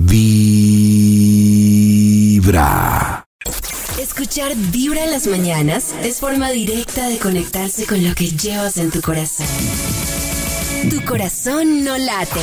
Vibra. Escuchar Vibra en las mañanas es forma directa de conectarse con lo que llevas en tu corazón. Tu corazón no late.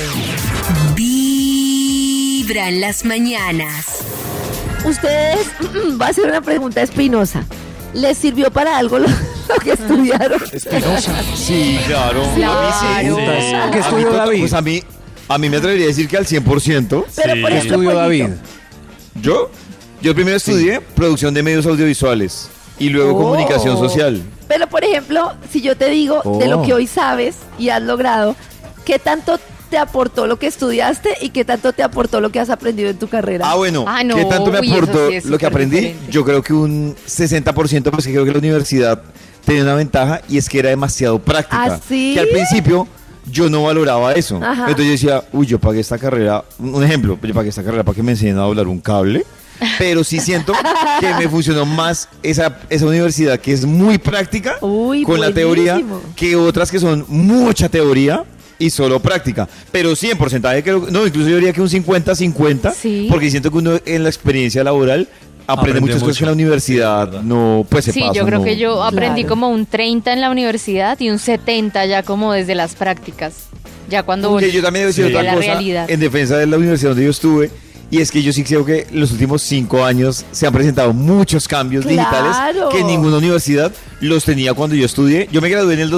Vibra en las mañanas. Ustedes, va a ser una pregunta espinosa. ¿Les sirvió para algo lo que estudiaron? Espinosa. Sí, claro. Claro. ¿Qué estudió David? Pues a mí me atrevería a decir que al 100%. Pero por ¿Qué ejemplo, estudió David? ¿Yo? Yo primero estudié producción de medios audiovisuales y luego comunicación social. Pero por ejemplo, si yo te digo de lo que hoy sabes y has logrado, ¿qué tanto te aportó lo que estudiaste y qué tanto te aportó lo que has aprendido en tu carrera? Ah, bueno, No, ¿qué tanto me uy, eso aportó sí es lo que súper aprendí? diferente. Yo creo que un 60%, pues que creo que la universidad tenía una ventaja y es que era demasiado práctica. ¿Ah, sí? Que al principio yo no valoraba eso. Ajá. Entonces yo decía, yo pagué esta carrera, un ejemplo, yo pagué esta carrera para que me enseñen a doblar un cable. Pero sí siento que me funcionó más esa universidad que es muy práctica Uy, con la teoría buenísimo. que otras que son mucha teoría y solo práctica. Pero sí, en porcentaje creo, no, incluso yo diría que un 50-50, Sí. porque siento que uno en la experiencia laboral aprende muchas cosas que en la universidad no, pues se Sí, pasa. yo creo no. que yo aprendí Claro. como un 30 en la universidad y un 70 ya como desde las prácticas. Ya cuando Porque yo también debo decir a otra la cosa realidad. en defensa de la universidad donde yo estuve. Y es que yo sí creo que en los últimos 5 años se han presentado muchos cambios digitales Claro. que ninguna universidad los tenía cuando yo estudié. Yo me gradué en el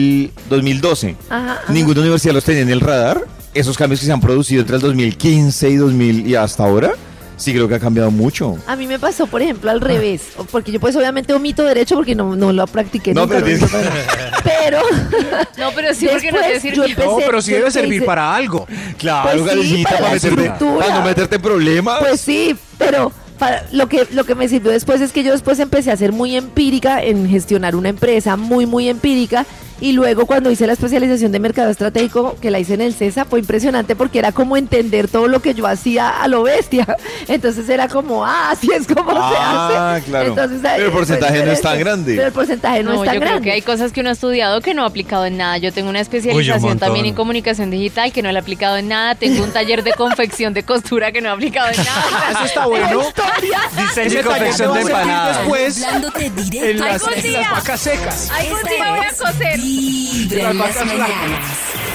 2012. Ajá, ajá. Ninguna universidad los tenía en el radar. Esos cambios que se han producido entre el 2015 y 2000 y hasta ahora, sí creo que ha cambiado mucho. A mí me pasó, por ejemplo, al revés. Porque yo pues obviamente omito derecho porque no lo practiqué No, nunca. pero tienes- Pero No, pero sí, porque no te después sirvió. yo empecé- No, pero sí yo debe empecé- servir para algo. Claro, Pues sí, Karencita, para la estructura. para no meterte en problemas. Pues sí, pero lo que me sirvió después es que yo después empecé a ser muy empírica en gestionar una empresa, muy empírica. Y luego cuando hice la especialización de mercado estratégico, que la hice en el CESA, fue impresionante porque era como entender todo lo que yo hacía a lo bestia. Entonces era como, así es como se hace. Claro. Entonces, Pero el porcentaje fue no es tan diferente. grande. Pero el porcentaje no, No, es tan yo grande. creo que hay cosas que uno ha estudiado que no ha aplicado en nada. Yo tengo una especialización montón. también en comunicación digital que no la he aplicado en nada. Tengo un taller de confección de costura que no he aplicado en nada. Eso está bueno. Diseño y Ese taller confección va a de servir empanadas. después Hablándote en directo. las, Algún en las día. vacas secas. Algún día voy a coser. Vibra en las mañanas.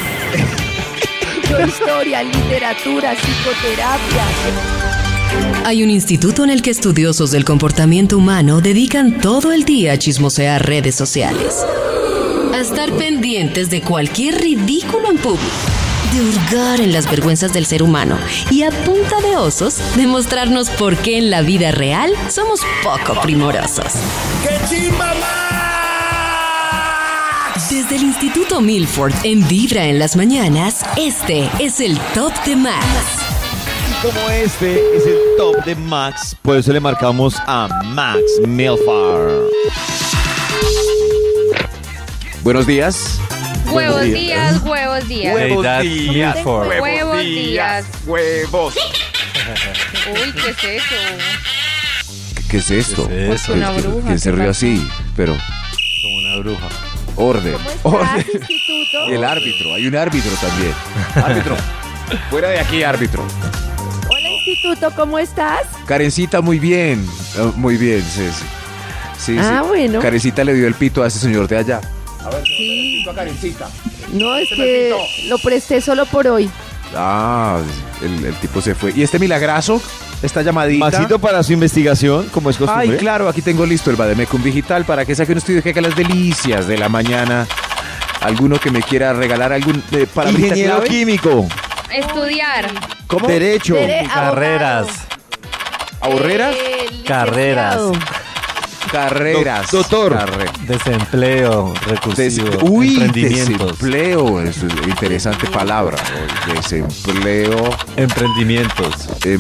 Yo historia, literatura, psicoterapia. Hay un instituto en el que estudiosos del comportamiento humano dedican todo el día a chismosear redes sociales, a estar pendientes de cualquier ridículo en público, de hurgar en las vergüenzas del ser humano y a punta de osos demostrarnos por qué en la vida real somos poco primorosos. Desde el Instituto Milford en Vibra en las mañanas, este es el Top de Max. Como este es el top de Max, por eso le marcamos a Max Milford. Buenos días. Huevos días. días, huevos días. Deidad Milford. Huevos días. Huevos. Uy, ¿qué es eso? ¿Qué es esto? ¿Qué es eso? Una bruja, ¿Quién se ¿qué rió pasó? así? Pero, Como una bruja. orden. ¿Cómo estás, Orden. instituto? Y el árbitro. Hay un árbitro también. Árbitro. Fuera de aquí, árbitro. Hola, instituto, ¿cómo estás? Karencita, muy bien. Muy bien, sí. Sí, Ah, sí. bueno. Karencita le dio el pito a ese señor de allá. A ver, Sí. a Karencita. No, es que lo presté solo por hoy. Ah, el tipo se fue. ¿Y este milagrazo? Esta llamadita. Maxito para su investigación, como es costumbre. Ay, claro, aquí tengo listo el Bademecum Digital para que saque un estudio que haga las delicias de la mañana. ¿Alguno que me quiera regalar algún palabrita Ingeniero clave? químico, Estudiar. ¿Cómo? derecho, Carreras. ¿Ahorreras? Carreras. Carreras. Doctor. Desempleo recursivo. Uy, emprendimientos. desempleo. Es una interesante palabra. Desempleo. Emprendimientos.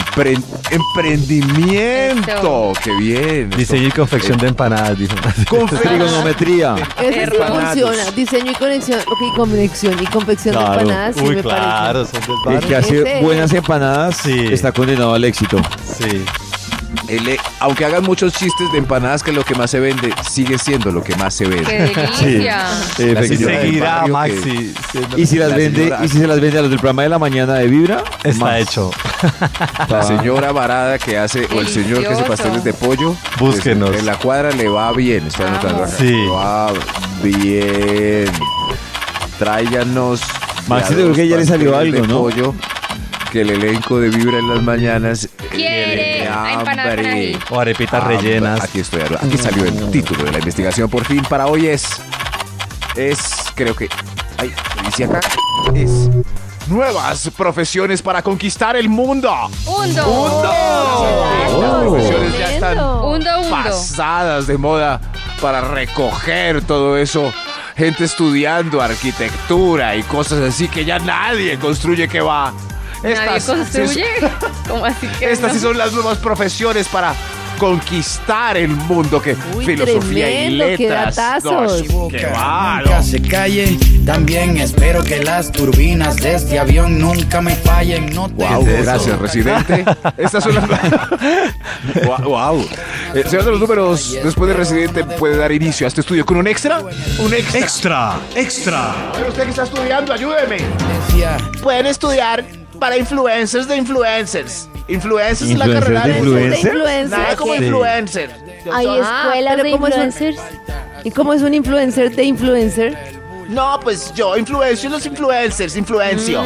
Emprendimiento. Eso. Qué bien. Diseño y confección de empanadas. Dicen. trigonometría. Ese sí Empanadas. funciona. Diseño y conexión. Ok, conexión y confección Claro. de empanadas. Sí, Uy, me claro, parece. son del El barrio. que hace Ese. buenas empanadas Sí. está condenado al éxito. Sí. aunque hagan muchos chistes de empanadas, que lo que más se vende, sigue siendo lo que más se vende. ¡Qué delicia! La Y señora del seguirá barrio Maxi. siendo- Y si las La vende, señora- y si se las vende a los del programa de la mañana de Vibra, Está más. hecho. La señora varada que hace, o el señor que hace Delicioso. pasteles de pollo, Búsquenos. en la cuadra le va bien. Estoy anotando acá. Sí. Va bien. Tráiganos. Maxi, ya creo que dos ya le salió pasteles algo, de ¿no? pollo, que el elenco de Vibra en las mañanas Quiere empanada con ají. O arepitas Hambre. rellenas. Aquí estoy, aquí salió el título de la investigación. Por fin, para hoy es, creo que, ay, ¿qué dice acá? Es nuevas profesiones para conquistar el mundo. ¡Hundo! Las profesiones ya Tremendo. están ¡Hundo! pasadas de moda para recoger todo eso. Gente estudiando arquitectura y cosas así que ya nadie construye que va. ¿Nadie construye? ¿Cómo así que Estas sí no? son las nuevas profesiones para conquistar el mundo, que Uy, filosofía tremendo, y qué letras. datazos. ¡Qué malo! Nunca se calle, también espero que las turbinas de este avión nunca me fallen. No te Wow, des- gracias, Residente. Estas son las... wow. Señor de los números, después de Residente puede dar inicio a este estudio con un extra. Un extra. Extra. Usted que está estudiando, ayúdeme. Decía, Pueden estudiar para influencers de influencers. Influencers es la ¿Influencers carrera de de influencer? Influencer. Nada como Sí. influencer. Hay Ah, escuelas pero de ¿cómo es un- influencers. ¿Y cómo es un influencer de influencer? No, pues yo influencio los influencers, influencio.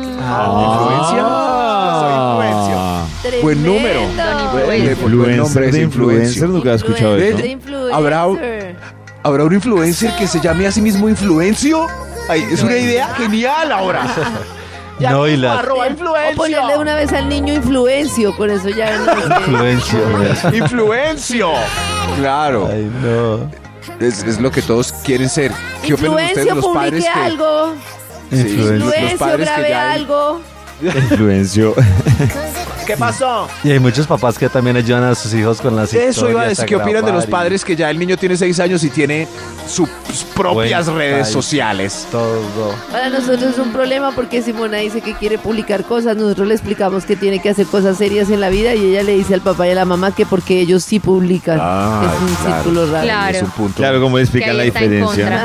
Ah. Buen número. Buen nombre Influencer es de influencer, influencio. nunca he escuchado Influencer eso. De influencer. ¿Habrá un influencer que se llame a sí mismo Influencio? Ay, es una idea genial ahora. Ya No, y mismo, la- arroba O ponerle una vez al niño influencio, con eso ya no sé. Influencio. Influencio. Claro. Ay, no. Es lo que todos quieren ser. ¿Qué opinan ustedes de Influencio, los padres publique que... algo. Sí, Influencio. los Influencio, padres que grabe ya... algo. Influenció. ¿Qué pasó? Y hay muchos papás que también ayudan a sus hijos con las historias. Eso iba a decir, ¿qué opinan de los grabar y padres que ya el niño tiene 6 años y tiene sus propias Buen redes país. sociales? Todo. Para nosotros es un problema porque Simona dice que quiere publicar cosas, nosotros le explicamos que tiene que hacer cosas serias en la vida y ella le dice al papá y a la mamá que porque ellos sí publican. Ah, es un claro. círculo raro. Claro. Es un punto. Claro, como le explican Que la ahí está en diferencia.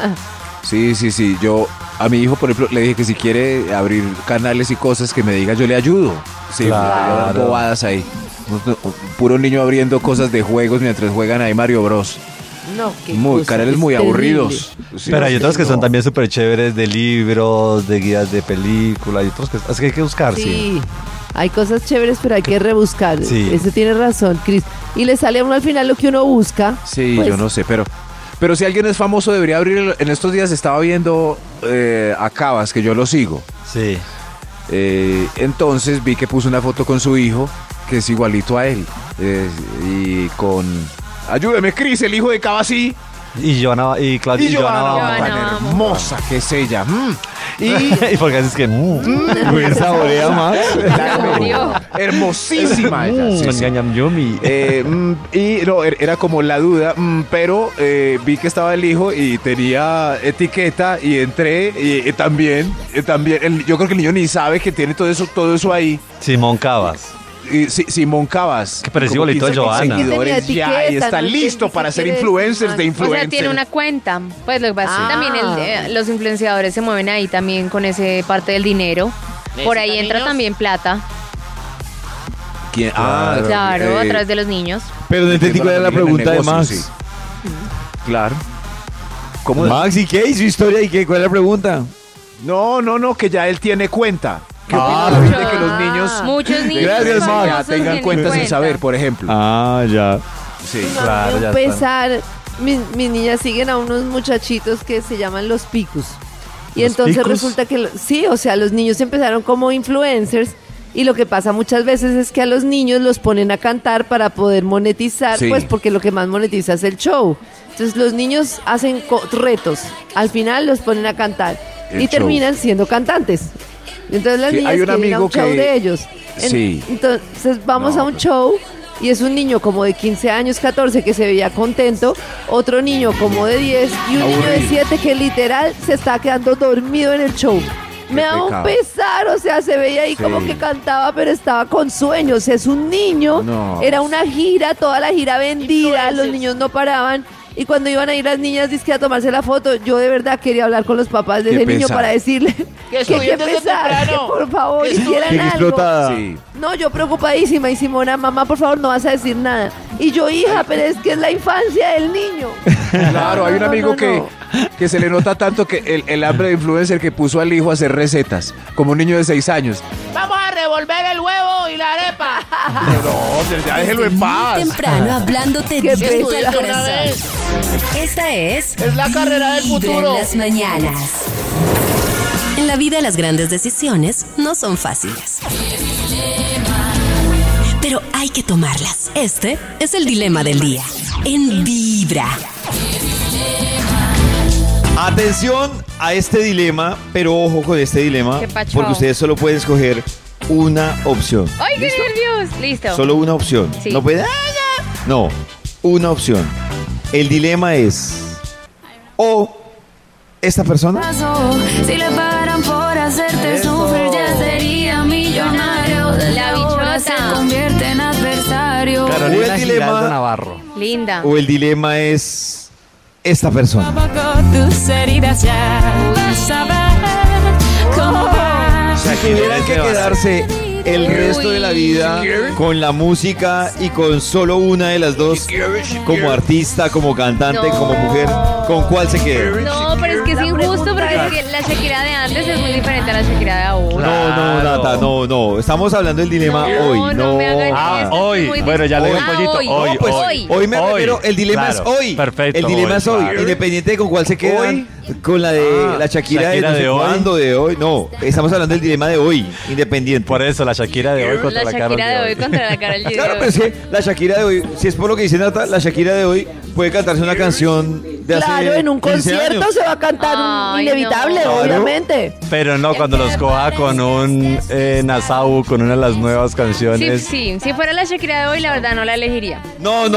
Sí. Yo a mi hijo, por ejemplo, le dije que si quiere abrir canales y cosas que me diga, yo le ayudo. Sí, Claro. le voy a dar bobadas ahí. Puro niño abriendo cosas de juegos mientras juegan ahí Mario Bros. No, qué Muy, cosa, canales es muy terrible. aburridos. Sí, Pero hay otros que no. son también súper chéveres de libros, de guías de película y otros que... Es que hay que buscar, sí. Sí, hay cosas chéveres, pero hay que rebuscar. Sí. Eso tiene razón, Cris. Y le sale a uno al final lo que uno busca. Sí, pues, yo no sé, pero si alguien es famoso debería abrir. En estos días estaba viendo a Cabas, que yo lo sigo. Sí. Entonces vi que puso una foto con su hijo, que es igualito a él. Y con... Ayúdeme, Cris, el hijo de Cabas, sí. Y Joana y Claudia. Y Joana Joana tan Vamos. hermosa que es ella. Y... y porque haces que... Muy saborea más. Saboreó. hermosísima ella. Sí, sí. Yumi. Y no, era como la duda, pero vi que estaba el hijo y tenía etiqueta y entré y también yo creo que el niño ni sabe que tiene todo eso ahí. Simón Cabas. Y, Simón Cabas. Que parece como igualito a 15.000 Joana. seguidores Tenía ya, y etiqueta, está no listo entiendo para qué ser quiere influencers de decir. O influencers. sea, tiene una cuenta. Pues lo que pasa es que Ah. también los influenciadores se mueven ahí también con ese parte del dinero. Por ahí entra niños? también plata. ¿Quién? Claro, a través de los niños. Pero no entendí cuál era la pregunta de Max. Sí. Claro. ¿Cómo? Max, ¿y qué? ¿Y su historia? ¿Y qué? ¿Cuál es la pregunta? No, que ya él tiene cuenta. ¿Qué Ah. opina usted de que los niños Muchos niños Gracias, Max. famosos ya tengan tienen cuentas sin cuenta. saber, por ejemplo? Ah, ya. Sí. Claro, ya a está. pesar, mis niñas siguen a unos muchachitos que se llaman los picus. Y ¿Los entonces picus? resulta que, sí, o sea, los niños empezaron como influencers y lo que pasa muchas veces es que a los niños los ponen a cantar para poder monetizar, Sí. pues porque lo que más monetiza es el show. Entonces los niños hacen retos, al final los ponen a cantar El y show. terminan siendo cantantes. Y entonces las Sí, niñas hay un quieren ir a amigo un show que- de ellos. Sí. Entonces vamos No, a un pero- show y es un niño como de 15 años, 14 que se veía contento, otro niño como de 10 y un niño de Aburrido. 7 que literal se está quedando dormido en el show. Me da un pecado. pesar, o sea, se veía ahí Sí. como que cantaba, pero estaba con sueños. Es un niño, No. era una gira, toda la gira vendida, los niños no paraban. Y cuando iban a ir las niñas dizque a tomarse la foto, yo de verdad quería hablar con los papás de Qué ese niño pesar. para decirle Que que estudien qué desde pesar, que temprano. por favor Que hicieran Qué algo. explotada. Sí. No, yo preocupadísima y Simona, mamá, por favor, no vas a decir nada. Y yo, hija, pero es que es la infancia del niño. Claro, hay un No, amigo no, no. que se le nota tanto que el hambre de influencer que puso al hijo a hacer recetas, como un niño de 6 años. Vamos a revolver el huevo y la arepa. No, ya déjelo en paz. Temprano hablándote Qué directo pesar. al corazón. Esta es Es la carrera del Vibra futuro. en las mañanas. En la vida las grandes decisiones no son fáciles. Pero hay que tomarlas. Este es el dilema del día. En Vibra. Atención a este dilema, pero ojo con este dilema, Qué pacho. porque ustedes solo pueden escoger una opción. ¡Ay, qué nervios! Listo. Solo una opción. Sí. No puede. No, una opción. El dilema es o esta persona Si le pagaran por hacerte sufrir, ya sería millonario. Desde La ahora bichota. se convierte en adversario. Carolina el dilema- Giraldo Navarro. Linda. o el dilema es esta persona. Con tus heridas ya vas a ver cómo va. O sea, que tuvieran que quedarse el resto de la vida con la música y con solo una de las dos, como artista, como cantante, No. como mujer, ¿con cuál se queda? No, pero es que es injusto porque es que la Shakira de antes es muy diferente a la Shakira de ahora. No, no, Claro. Nata, no. Estamos hablando del dilema hoy, no. me hagan Ah, esto, hoy. es muy Bueno, ya le dio un difícil. pollito. Ah, Hoy, No, pues, hoy. hoy me Hoy. refiero, el dilema Claro, es hoy. perfecto, El dilema hoy, es hoy, claro. independiente de con cuál se quedan, Hoy. con la de la Shakira de Shakira no sé de hoy. cuándo, de hoy. No, estamos hablando del dilema de hoy, independiente. Por eso, la Shakira de hoy contra La la Karol Shakira de hoy hoy. contra la Karol G. Claro, de pero es hoy. que la Shakira de hoy, si es por lo que dice Nata, la Shakira de hoy puede cantarse una canción de hace Claro, en un 15 concierto años. se va a cantar un Ay, inevitable, no. obviamente. Pero no cuando los coja con un Nassau, con una de las nuevas Sí, canciones. sí, si fuera la Shakira de hoy, la verdad no la elegiría. No.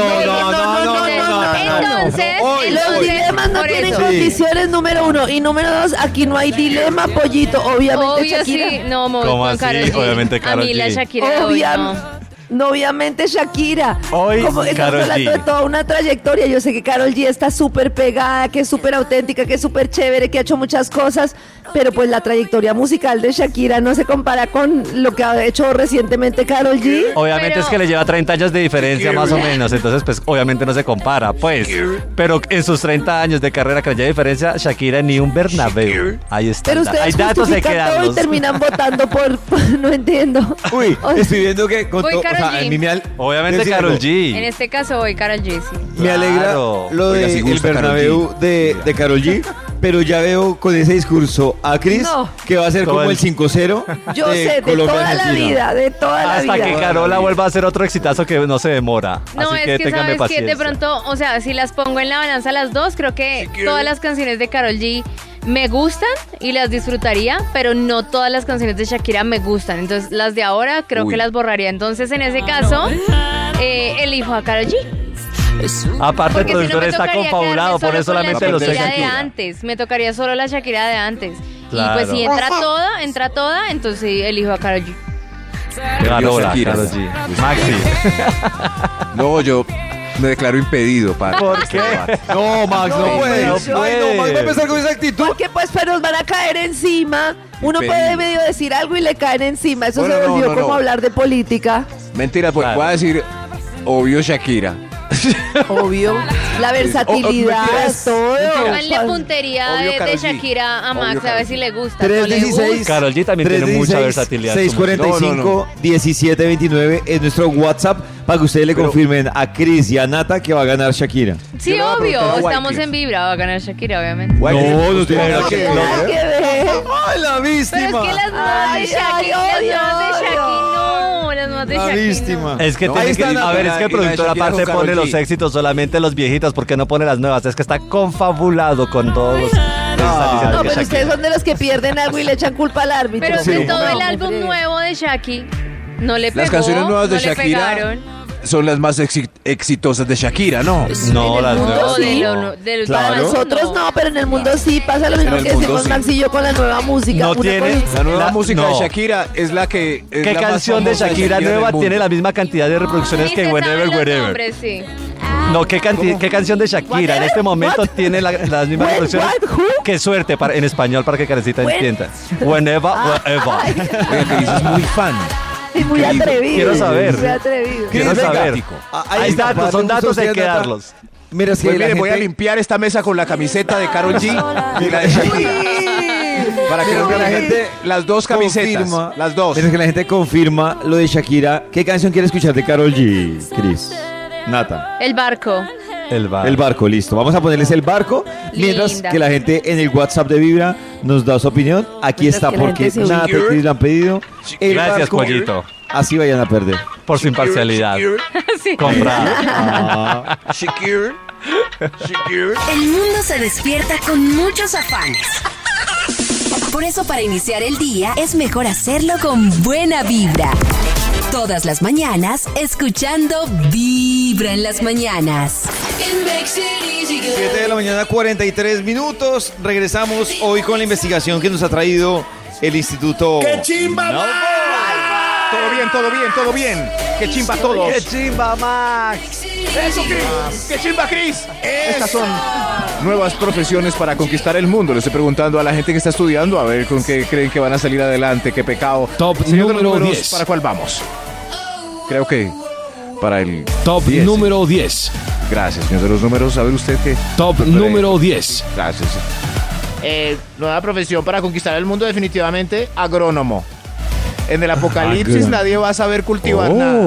Entonces, Hoy, Los hoy. dilemas no por tienen eso. condiciones, número uno. Y número dos, aquí no hay dilema, pollito. Obviamente Obvio Shakira. sí, no, me voy ¿Cómo con así? Karol G. Obviamente Karol A mí la G. Shakira de hoy no. No, obviamente Shakira. Hoy, Como estamos Karol hablando G. de toda una trayectoria. Yo sé que Karol G está súper pegada, que es súper auténtica, que es súper chévere, que ha hecho muchas cosas, pero pues la trayectoria musical de Shakira no se compara con lo que ha hecho recientemente Karol G. Obviamente Pero- es que le lleva 30 años de diferencia más o menos, entonces pues obviamente no se compara, pues. Pero en sus 30 años de carrera que le lleva diferencia, Shakira ni un Bernabéu. Ahí está. Pero ustedes Hay datos de que justifican todo y darlos. terminan votando no entiendo. Uy, O sea, estoy viendo que con Voy to- o Karol sea, G. a mí Obviamente decir Karol algo. G. En este caso voy Karol G, sí. Me alegra Claro. lo Oiga, de sí el gusta Karol Bernabéu G. de Karol G, pero ya veo con ese discurso a Cris No. que va a ser Todo como el- el 5-0 yo sé, de Colombia toda la Argentina. vida, de toda la Hasta vida. que Carola vuelva a hacer otro exitazo que no se demora. No, Así es que que ténganme sabes que paciencia. de pronto, o sea, si las pongo en la balanza las dos, creo que todas las canciones de Karol G me gustan y las disfrutaría, pero no todas las canciones de Shakira me gustan. Entonces las de ahora creo Uy. que las borraría. Entonces en ese caso, elijo a Karol G. Aparte el Porque si no productor me está tocaría confabulado, quedarme por eso solo con solamente la los Shakira de éxitos. antes. Me tocaría solo la Shakira de antes. Claro. Y pues si entra toda, entonces elijo a Karol G. Carola, Shakira. Karol G. Maxi. No, yo me declaro impedido para. ¿Por qué? No, Max, no, No, puede. no Ay, no, puede. Max va a empezar con esa actitud. Porque pues nos van a caer encima. Uno Impedido. puede medio decir algo y le caen encima. Eso Bueno, se no, volvió no, como no. hablar de política. Mentira, pues Claro. voy a decir, obvio Shakira. Obvio. La versatilidad, mentiras. todo. Pónganle puntería Obvio de Karol G. Shakira a Max Obvio a ver Karol si G. le gusta. ¿No le 316. gusta? Karol G también tiene mucha versatilidad. 645 No, 1729 es nuestro WhatsApp para que ustedes le Pero- confirmen a Cris y a Nata que va a ganar Shakira. Sí, Yo le voy a obvio. preguntar a Estamos Wycliffe. en Vibra. Va a ganar Shakira, obviamente. No tiene nada que ver. Nada que ver. ¡Ay, la víctima! Pero es que las nuevas de Ay, Shakira, ay, las nuevas de odio, Shakira, odio. no. Las nuevas de La Shakira. víctima. Es que No, tiene ahí que, está a ver, es que el y la de productor Shakira aparte con Karol pone los G. éxitos solamente los viejitos, porque no pone las nuevas. Es que está confabulado con todos los. Están diciendo No, que pero Shakira. ustedes son de los que pierden algo y le echan culpa al árbitro. Pero Sí. de todo el No, álbum hombre. nuevo de Shaki, no le pegó. Las canciones nuevas de no le Shakira. pegaron. son las más exitosas de Shakira, ¿no? No, las nuevas No, de no. lo- del Para Claro. nosotros no, pero en el mundo sí pasa lo mismo En el que mundo decimos sí. Max y yo con la nueva música. No Una tiene- cosa- La nueva La- música no. de Shakira es la que... es ¿Qué la más canción de famosa Shakira del nueva mundo. tiene la misma cantidad de reproducciones Ni que se Whenever, saben los Wherever? nombres, sí. No, ¿qué canción de Shakira en este momento tiene las mismas What? reproducciones? Who? Qué suerte en español para que Karencita When- entienda. Whenever, wherever. Oiga, que dices muy fan. Y muy atrevido. Quiero saber. Muy atrevido. Quiero Venga. saber. Hay datos, son datos, hay que darlos. Mira, es que Pues la mire, voy a gente- limpiar esta mesa con la camiseta de Karol G y la de Shakira. Para que Pero no que la vean gente las dos camisetas. confirma- Las dos. Mira, es que la gente confirma lo de Shakira. ¿Qué canción quiere escuchar de Karol G, Cris? Nata. El barco. El bar. El barco, listo. Vamos a ponerles el barco. Mientras Linda. que la gente en el WhatsApp de Vibra nos da su opinión. Aquí Mientras está que la porque gente se Nata y Cris lo han pedido. El Gracias, barco. Pollito, Así vayan a perder. por su imparcialidad. Sí. Comprada. Ah, Shakira. Shakira. El mundo se despierta con muchos afanes. Por eso para iniciar el día es mejor hacerlo con buena vibra. Todas las mañanas escuchando Vibra en las mañanas. 7 de la mañana, 43 minutos. Regresamos hoy con la investigación que nos ha traído el Instituto. ¡Qué chimba, No. Todo bien, todo bien, todo bien. Qué chimba todos. ¡Qué chimba, Max! Eso, Cris. Qué chimba, Cris. Estas son nuevas profesiones para conquistar el mundo. Le estoy preguntando a la gente que está estudiando a ver con qué creen que van a salir adelante, qué pecado. Top Señor de los número números, 10. ¿para cuál vamos? Creo que para el Top 10. número 10. Gracias, señor de los números. A ver usted qué. Top número 10. Gracias. Nueva profesión para conquistar el mundo, definitivamente, agrónomo. En el apocalipsis nadie va a saber cultivar nada.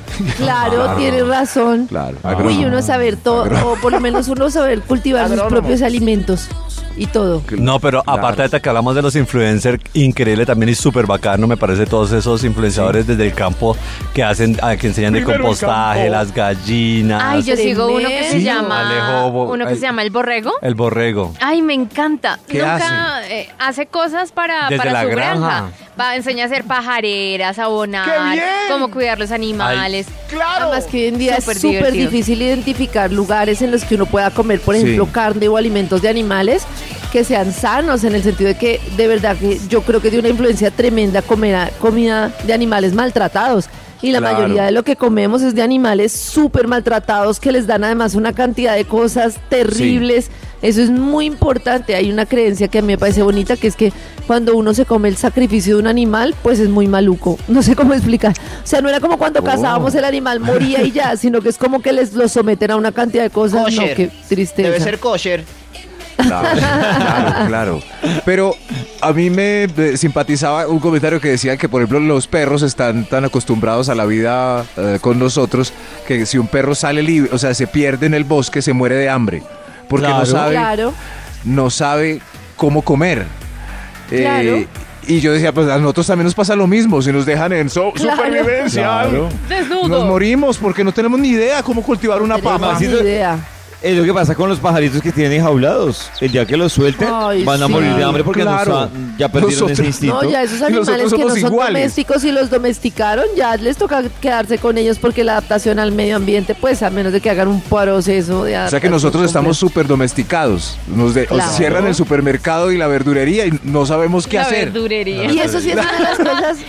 Claro, tienes razón. Claro. Uy, uno saber todo, o por lo menos uno saber cultivar sus Agrónomo. propios alimentos y todo. No, pero aparte de que hablamos de los influencers, increíble también y súper bacano, me parece todos esos influenciadores desde el campo que hacen, que enseñan de Primero el compostaje, campo. las gallinas, Ay, yo sigo uno que se Sí, llama. Alejo, Uno que se llama El Borrego. el borrego. Ay, me encanta. ¿Qué Nunca hace cosas para Desde la su granja. Enseña a hacer pajareras, a abonar, ¡Qué bien! cómo cuidar los animales. ¡Claro! Además que hoy en día Súper es súper divertido. difícil identificar lugares en los que uno pueda comer, por Sí. ejemplo, carne o alimentos de animales que sean sanos, en el sentido de que de verdad que yo creo que de una influencia tremenda comer comida de animales maltratados. Y la Claro. mayoría de lo que comemos es de animales súper maltratados que les dan además una cantidad de cosas terribles. Eso es muy importante. Hay una creencia que a mí me parece bonita, que es que cuando uno se come el sacrificio de un animal, pues es muy maluco. No sé cómo explicar. O sea, no era como cuando cazábamos el animal, moría y ya, sino que es como que les lo someten a una cantidad de cosas. Kosher. No, qué tristeza. Debe ser kosher. Claro, claro, claro. Pero a mí me simpatizaba un comentario que decía que, por ejemplo, los perros están tan acostumbrados a la vida con nosotros que si un perro sale libre, o sea, se pierde en el bosque, se muere de hambre. Porque Claro. Claro. no sabe cómo comer. Claro. Y yo decía, pues a nosotros también nos pasa lo mismo. Si nos dejan en Claro. supervivencia, Claro. Desnudo. nos morimos porque no tenemos ni idea cómo cultivar una Tenemos papa. ni idea. Es lo que pasa con los pajaritos que tienen enjaulados. El día que los suelten, Ay, van a sí. morir de hambre porque Claro. ya perdieron Nosotros- ese instinto. No, ya esos Y nosotros animales que no somos son iguales. domésticos y los domesticaron, ya les toca quedarse con ellos porque la adaptación al medio ambiente, pues a menos de que hagan un proceso de O sea que nosotros estamos súper domesticados. Nos Claro. cierran el supermercado y la verdurería y no sabemos qué La hacer. verdurería. Y eso sí es una de las cosas,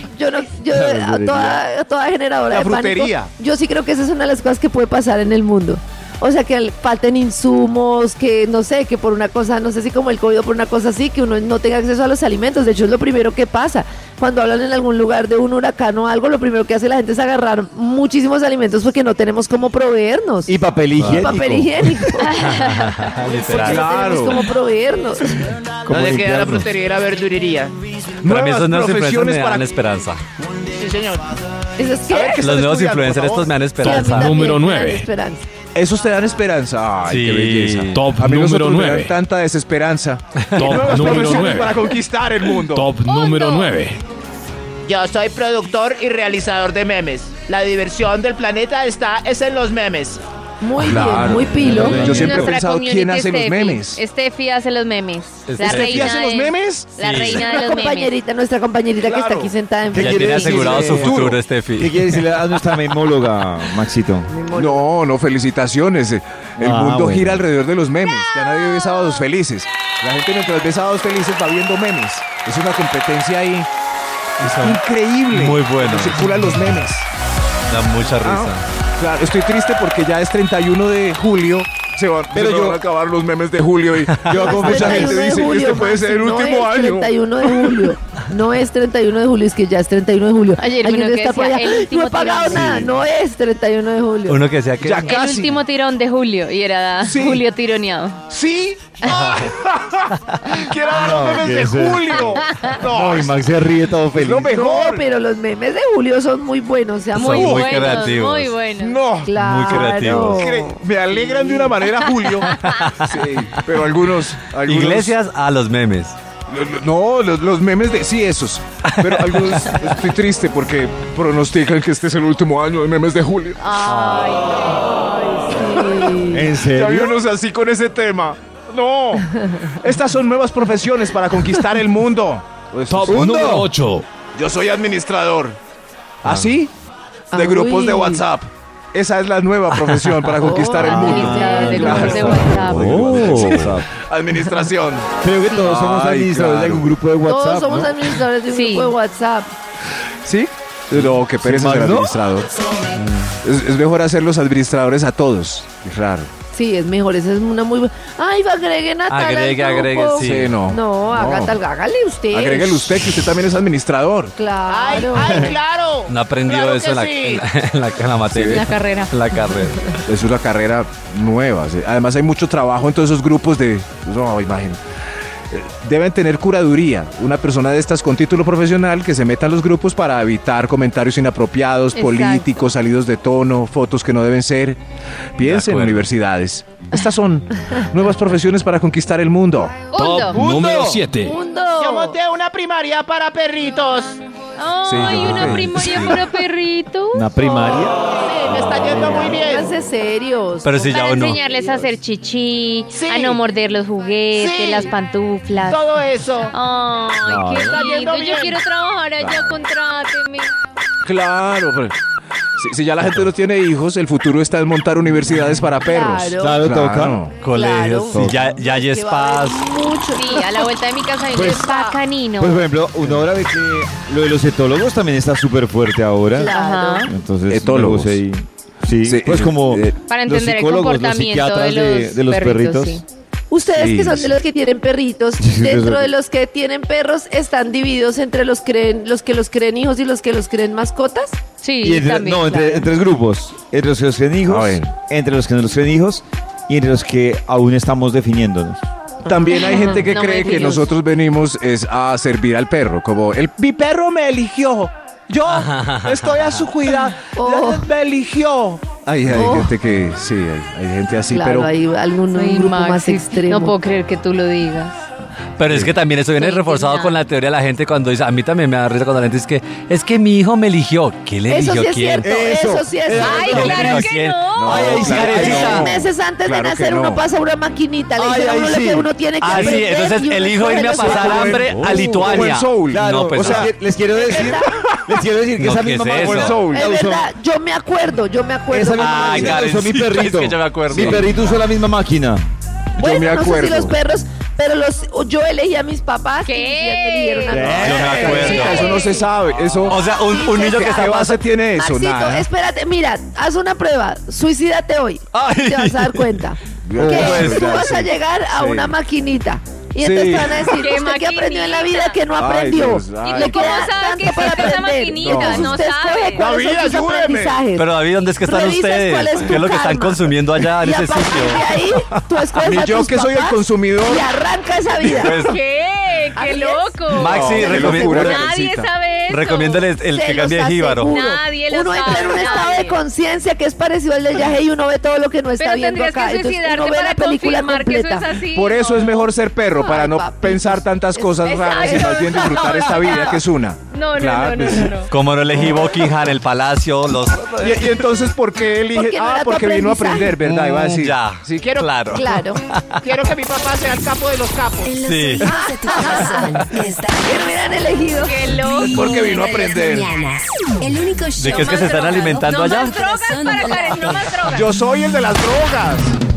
a toda generadora La de pánico, frutería. yo sí creo que esa es una de las cosas que puede pasar en el mundo. O sea, que falten insumos, que no sé, que por una cosa, no sé si como el COVID o por una cosa así, que uno no tenga acceso a los alimentos. De hecho, es lo primero que pasa. Cuando hablan en algún lugar de un huracán o algo, lo primero que hace la gente es agarrar muchísimos alimentos porque no tenemos cómo proveernos. Y papel higiénico. Papel higiénico. Literal. No tenemos cómo proveernos. ¿Dónde queda la limpiarnos. frutería y la verdurería? Para mí Nuevas esos nuevos influencers profesiones me para- dan esperanza. Sí, señor. Eso es que... A ver, ¿qué Los están nuevos estudiando, influencers por favor? estos me dan que a mí esperanza. también Número me da 9. esperanza. Esos te dan esperanza. Ay, qué Sí. belleza. Top A mí los número otros me dan 9. tanta desesperanza. Top Nuevas número profesiones 9. para conquistar el mundo. Top número 9. Yo soy productor y realizador de memes. La diversión del planeta es en los memes. Muy Claro. bien, muy pilo. Yo siempre he Nuestra pensado community quién hace los Steffi. memes. Steffi hace los memes. ¿Steffi hace los memes? La Sí. reina de los memes. Compañerita, nuestra compañerita que está Claro. aquí sentada en ¿Qué Ya frente. tiene quiere asegurado decir, su futuro, Steffi. ¿Qué quiere decirle a nuestra memóloga, Maxito? No, no, felicitaciones. El mundo bueno. gira alrededor de los memes. Ya nadie ve sábados felices. La gente mientras ve sábados felices va viendo memes. Es una competencia ahí. Increíble. muy buenos. Cuando circulan los memes. Da mucha risa. Claro, estoy triste porque ya es 31 de julio. Pero yo van a acabar los memes de julio y yo hago mucha gente 31 de dice julio, este puede ser el Maxi, último no es año. 31 de julio. No es 31 de julio, es que ya es 31 de julio. Ayer Hay uno uno que está por decía, allá, el no último he pagado tirón. nada, no es 31 de julio. Uno que decía que... Ya El casi. último tirón de julio y era Sí. Julio tironeado. ¿Sí? Quiero dar los memes ¿qué de es eso? julio. No, Ay, Max se ríe todo es feliz. lo No, mejor. pero los memes de julio son muy buenos, sean Son Muy muy buenos, creativos. muy buenos. No. Claro. Muy creativos. Me alegran de una manera Julio. Sí, pero algunos Iglesias a los memes. No, los memes de sí esos. Pero algunos estoy triste porque pronostican que este es el último año de memes de Julio. Ay, ¿En Ya vi serio? unos así con ese tema. No. Estas son nuevas profesiones para conquistar el mundo. Top ¿Mundo? número 8. Yo soy administrador. ¿Así? De grupos de Uy. WhatsApp. Esa es la nueva profesión para conquistar el mundo. administrador de Claro. grupos de WhatsApp. Oh. Administración. Creo que todos somos Ay, administradores de claro. algún grupo de WhatsApp. Todos somos ¿no? administradores de un Sí. grupo de WhatsApp. ¿Sí? No, qué pereza Max, ser ¿no? administrador. Es mejor hacer los administradores a todos. Claro. Sí, es mejor, esa es una muy buena. Ay, agreguen a tal al Agregue, agregue, grupo. sí. Sí, no. No, haga tal, hágale usted. Agréguele usted que usted también es administrador. Claro. claro. No aprendió Claro eso en la, que sí. en la materia. La carrera. La carrera. Es una carrera nueva. ¿Sí? Además hay mucho trabajo en todos esos grupos de... No, imagínate. Deben tener curaduría. Una persona de estas con título profesional que se meta en los grupos para evitar comentarios inapropiados, Exacto. políticos, salidos de tono, fotos que no deben ser. Piensen en acuerdo. universidades. Estas son nuevas profesiones para conquistar el mundo. Top Mundo. número 7. Mundo. Yo monté una primaria para perritos. Ay, yo una creo que primaria sí. para perritos. ¿Una primaria? Sí, me está yendo muy bien. Pónganse serios. Pero si ya Para uno... enseñarles a hacer chichi, Sí. a no morder los juguetes, Sí. las pantuflas. Todo eso. Ay, No, qué está lindo. yendo Yo bien. quiero trabajar allá, contráteme. Claro, pero si ya la gente no tiene hijos, el futuro está en montar universidades para perros. Claro. Claro, toca. Colegios. Claro. Sí, ya hay Que va a spas. haber mucho. Sí, a la vuelta de mi casa hay un Pues- spa canino. Pues, por ejemplo, uno ahora ve que lo de los etólogos también está súper fuerte ahora. Claro. Ajá. Entonces, Etólogos. me puse ahí. Sí, Sí, pues como Para los entender el psicólogos, los comportamiento psiquiatras de los perritos. sí. Ustedes Sí, que son sí. de los que tienen perritos, Sí, dentro eso. de los que tienen perros, ¿están divididos entre los que los creen hijos y los que los creen mascotas? Sí, Y entre, también. no, en tres grupos. Entre los que los creen hijos, A ver. entre los que no los creen hijos y entre los que aún estamos definiéndonos. También hay gente que No cree me que digas. nosotros venimos es a servir al perro, como mi perro me eligió. Yo estoy a su cuidado. Oh. Me eligió. Hay Oh. gente que sí, hay gente así, Claro, pero hay algún Ay, grupo más Maxi, extremo. no puedo creer que tú lo digas. Pero es que también eso viene Estoy reforzado indignada. con la teoría de la gente cuando dice, a mí también me da risa cuando la gente dice que es que mi hijo me eligió. ¿Quién le Eso eligió? sí es ¿Quién? cierto, eso sí es cierto. Ay, ¿Quién le claro eligió a que quién? no. Ay, ay, sí, claro que Karencita. no. Meses antes Claro de que nacer no. uno pasa una maquinita, le Ay, dicen a uno ay, lo sí. que uno tiene que Ah, sí, aprender. entonces y uno el hijo irme a escoge lo pasar suyo. hambre a Lituania. Como el Soul. Claro, No, pues o sea, no. les quiero decir que No, esa ¿qué misma es máquina eso? Soul. la Es usó- verdad, yo me acuerdo. Esa misma Ay, máquina la usó mi Karencita, perrito. es que yo me acuerdo. Mi perrito usó la misma máquina. Bueno, me no sé si acuerdo. los perros, pero yo elegí a mis papás ¿Qué? que me eligieron a mí. Yo me acuerdo. Karencita, eso no se sabe. Eso, O sea, un niño que ¿qué está base pasando... tiene eso? Maxito, Nada. espérate, mira, haz una prueba, suicídate hoy. Ay. Te vas a dar cuenta. Yo, Que pues, tú ya, vas a sí. llegar a Sí. una maquinita. Y Sí. entonces te van a decir, ¿Qué ¿usted qué aprendió en la vida maquinita? que no Ay, aprendió? Dios, ay. Le ¿Y cómo queda sabes tanto que para existe esa aprender. maquinita? Entonces No usted escoge sabe. cuáles son David, sus ayúdeme. aprendizajes. Pero David, ¿dónde es que están Revisas ustedes? cuál es tu ¿Qué es lo que están karma. consumiendo allá en Y a ese partir sitio? de ahí, tú escoges Ni a yo tus que soy el papás consumidor. y arranca esa vida. Pues, ¿Qué? Así ¡Qué es. loco! Maxi, qué recomienda- locura, Nadie Karencita. sabe eso. recomiéndale el Se que los cambie de jíbaro. aseguro. Nadie lo Uno entra en un sabe, estado de nadie. conciencia que es parecido al del viaje y uno ve todo lo que no está Pero viendo tendrías acá. que Entonces suicidarte uno ve para la película confirmar que eso completa. es así. Por eso es mejor ser perro, para Ay, no papi. pensar tantas cosas raras y más bien disfrutar esta vida que es una. No, Claro, no, no, pues, no, no. Como no elegí Buckingham, el palacio, los... Y entonces, ¿por qué elige? Porque no era tu Porque vino a aprender, aprendizaje. ¿verdad? Iba a decir. Ya, Sí, Quiero, claro. Claro. quiero que mi papá sea el capo de los capos. En los Sí. oídos de tu corazón está Que me hubieran elegido. Qué loco. Porque vino a aprender. Mañanas. El único show ¿De qué es que más se están drogado. alimentando No allá? más Drogas corazón para late. Karen, no más drogas. Yo soy el de las drogas.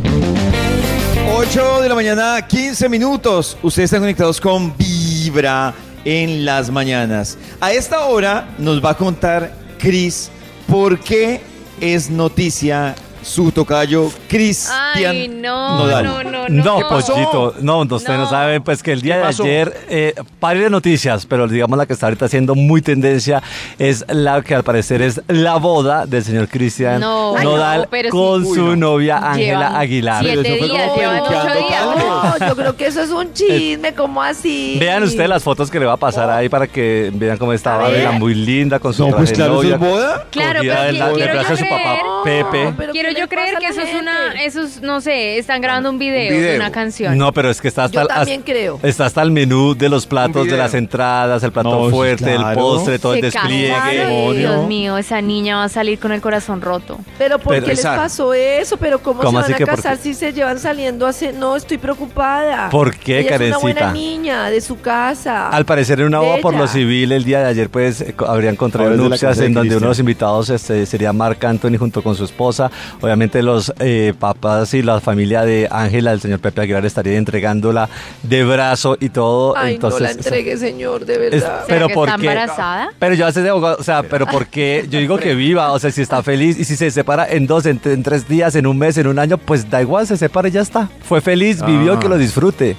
8 de la mañana, 15 minutos. Ustedes están conectados con Vibra en las mañanas. A esta hora nos va a contar Cris por qué es noticia su tocayo Cristian Ay, no, Nodal. no. No, ¿Qué pasó? Pochito, no, ustedes no No. saben, pues que el día ¿Qué de pasó? ayer, par de noticias, pero digamos la que está ahorita haciendo muy tendencia es la que al parecer es la boda del señor Cristian No. Nodal Ay, no, pero sí. con Uy, su no. novia Ángela Llevan Aguilar. Pero eso 7 fue días, como llevan 8 peluqueando días. calvo. No, yo creo que eso es un chisme, ¿cómo así? Vean ustedes las fotos que le va a pasar ahí para que vean cómo estaba A ver. Ángela, muy linda con su No, pues traje claro, novia. ¿eso es boda? Claro, cogida pero del quiero del yo brazo de su papá creer- Pepe. pero Quiero ¿qué yo les creer pasa que a eso la es una, gente? eso es, no sé, están grabando un video, video. de una canción. No, pero es que está hasta, Yo también creo. está hasta el menú de los platos, de video. las entradas, el plato No, sí, fuerte, el claro. postre, todo el Se despliegue. casaron. Dios mío, esa niña va a salir con el corazón roto. Pero ¿por Pero qué les esa- pasó eso? ¿Pero cómo ¿Cómo se así van que a por casar qué? si se llevan saliendo hace...? No, estoy preocupada. ¿Por qué, Ella es una buena Karencita? niña de su casa. Al parecer en una boda por Bella. lo civil el día de ayer pues habrían contraído Ahora es de la nupcias casa de en donde uno de Cristian. los invitados sería Marc Anthony junto con su esposa. Obviamente los papás y la familia de Ángela, el señor Pepe Aguilar, estaría entregándola de brazo y todo. Ay, Entonces, no la entregue, señor, de es- verdad. pero que ¿por está qué? embarazada? Pero yo hace de abogado, o sea, pero ¿por qué? Yo digo que viva, o sea, si está feliz y si se separa en 2, en 3 días, en un mes, en un año, pues da igual, se separa y ya está. Fue feliz, vivió, que lo disfrute.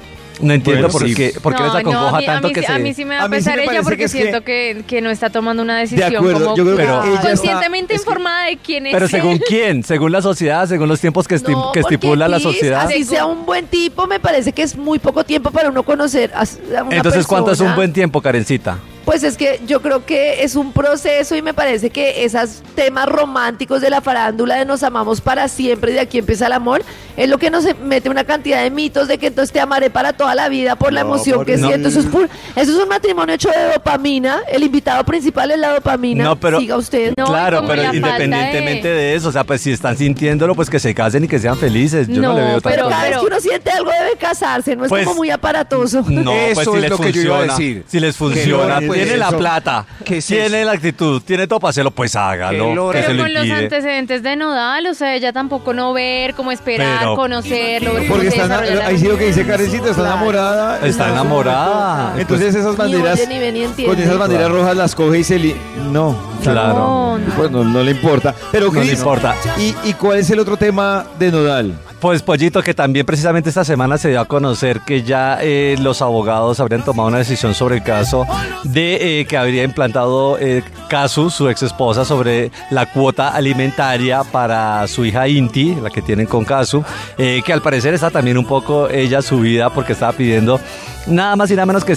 No entiendo Bueno, por sí. qué les acongoja tanto que se... a mí sí me da A mí sí pesar me ella parece porque que es que- siento que no está tomando una decisión acuerdo, como yo creo que ella está- conscientemente es que- informada de quién es Pero según él. quién, según la sociedad, según los tiempos que, No, que porque, estipula la Cris, sociedad. Así sea un buen tipo, me parece que es muy poco tiempo para uno conocer a una Entonces, ¿cuánto es un persona. buen tiempo, Karencita? Pues es que yo creo que es un proceso y me parece que esos temas románticos de la farándula de nos amamos para siempre y de aquí empieza el amor, es lo que nos mete una cantidad de mitos de que entonces te amaré para toda la vida por la No, emoción que no. siento. Eso es un matrimonio hecho de dopamina. El invitado principal es la dopamina. No, pero- Siga usted. No, y Claro, como pero la falta independientemente de eso, o sea, pues si están sintiéndolo, pues que se casen y que sean felices. Yo no, No, le veo Pero tanto. cada vez que uno siente algo debe casarse, no es Pues, como muy aparatoso. No, Eso pues si es les lo que yo funciona, iba a decir. si les Que funciona, no, pues, tiene la eso. plata, ¿Qué es tiene eso? la actitud, tiene todo para hacerlo, pues hágalo. Que lo- Que se Pero lo con los impide. antecedentes de Nodal, o sea, ella tampoco no ver, cómo esperar, Pero- conocerlo, ver cómo Porque se desarrolla la ahí sí lo que dice relación. Karencita, está enamorada. Está enamorada. Entonces esas Ni banderas, oye, ni ve, ni entiende. con esas banderas rojas las coge y se no. Claro. No, no. Pues no le importa. Pero No le Cris, importa. ¿Y cuál es el otro tema de Nodal? Pues Pollito, que también precisamente esta semana se dio a conocer que ya los abogados habrían tomado una decisión sobre el caso de que habría implantado Casu, su ex esposa, sobre la cuota alimentaria para su hija Inti, la que tienen con Casu, que al parecer está también un poco ella subida porque estaba pidiendo nada más y nada menos que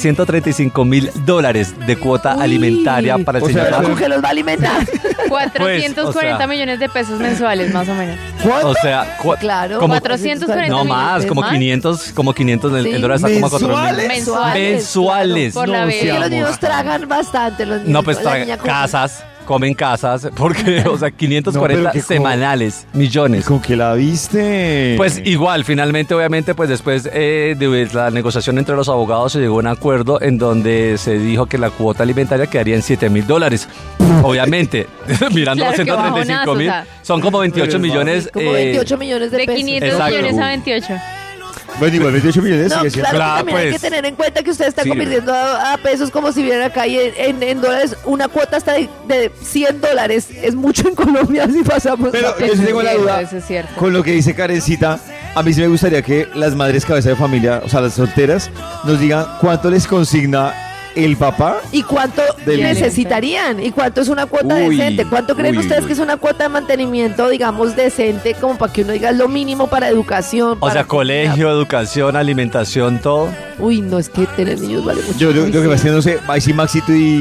$135,000 de cuota Uy. alimentaria para el O sea, señor Pero Casu. ¿con qué los va a alimentar? 440 Pues, o sea- millones de pesos mensuales, más o menos. O sea, Claro. como- 440 no millones más, como más. 500, el Sí. dólar está como a 4.000. Mensuales. Por la Sí, vez. los niños tragan bastante. Los niños, No, pues la niña come. casas, comen casas, porque, o sea, 540 No, pero que semanales, millones. ¿Con que la viste? Pues igual, finalmente, obviamente, pues después de la negociación entre los abogados se llegó a un acuerdo en donde se dijo que la cuota alimentaria quedaría en $7,000. Obviamente, mirando Claro, los qué 135,000, bajonazo, o sea. son como 28 millones. Como 28 millones de De pesos. 500 Exacto. millones a 28. Bueno, igual 28 millones No, sigue siendo. claro, Claro, que también hay que pues. tener en cuenta que usted está Sí, convirtiendo a pesos como si vieran acá y en dólares. Una cuota hasta de $100 es mucho en Colombia si pasamos. Pero a yo pesos. sí tengo la cierto, duda eso es cierto. con lo que dice Karencita. A mí sí me gustaría que las madres cabeza de familia, o sea, las solteras, nos digan cuánto les consigna el papá. ¿Y cuánto Del- necesitarían? ¿Y cuánto es una cuota Uy, decente? ¿Cuánto creen uy, ustedes uy. que es una cuota de mantenimiento, digamos, decente, como para que uno diga lo mínimo para educación? O para sea, colegio, educación, alimentación, todo. Uy, no, es que tener niños vale mucho. Yo lo que pasa es que no sé, ahí sí Maxito y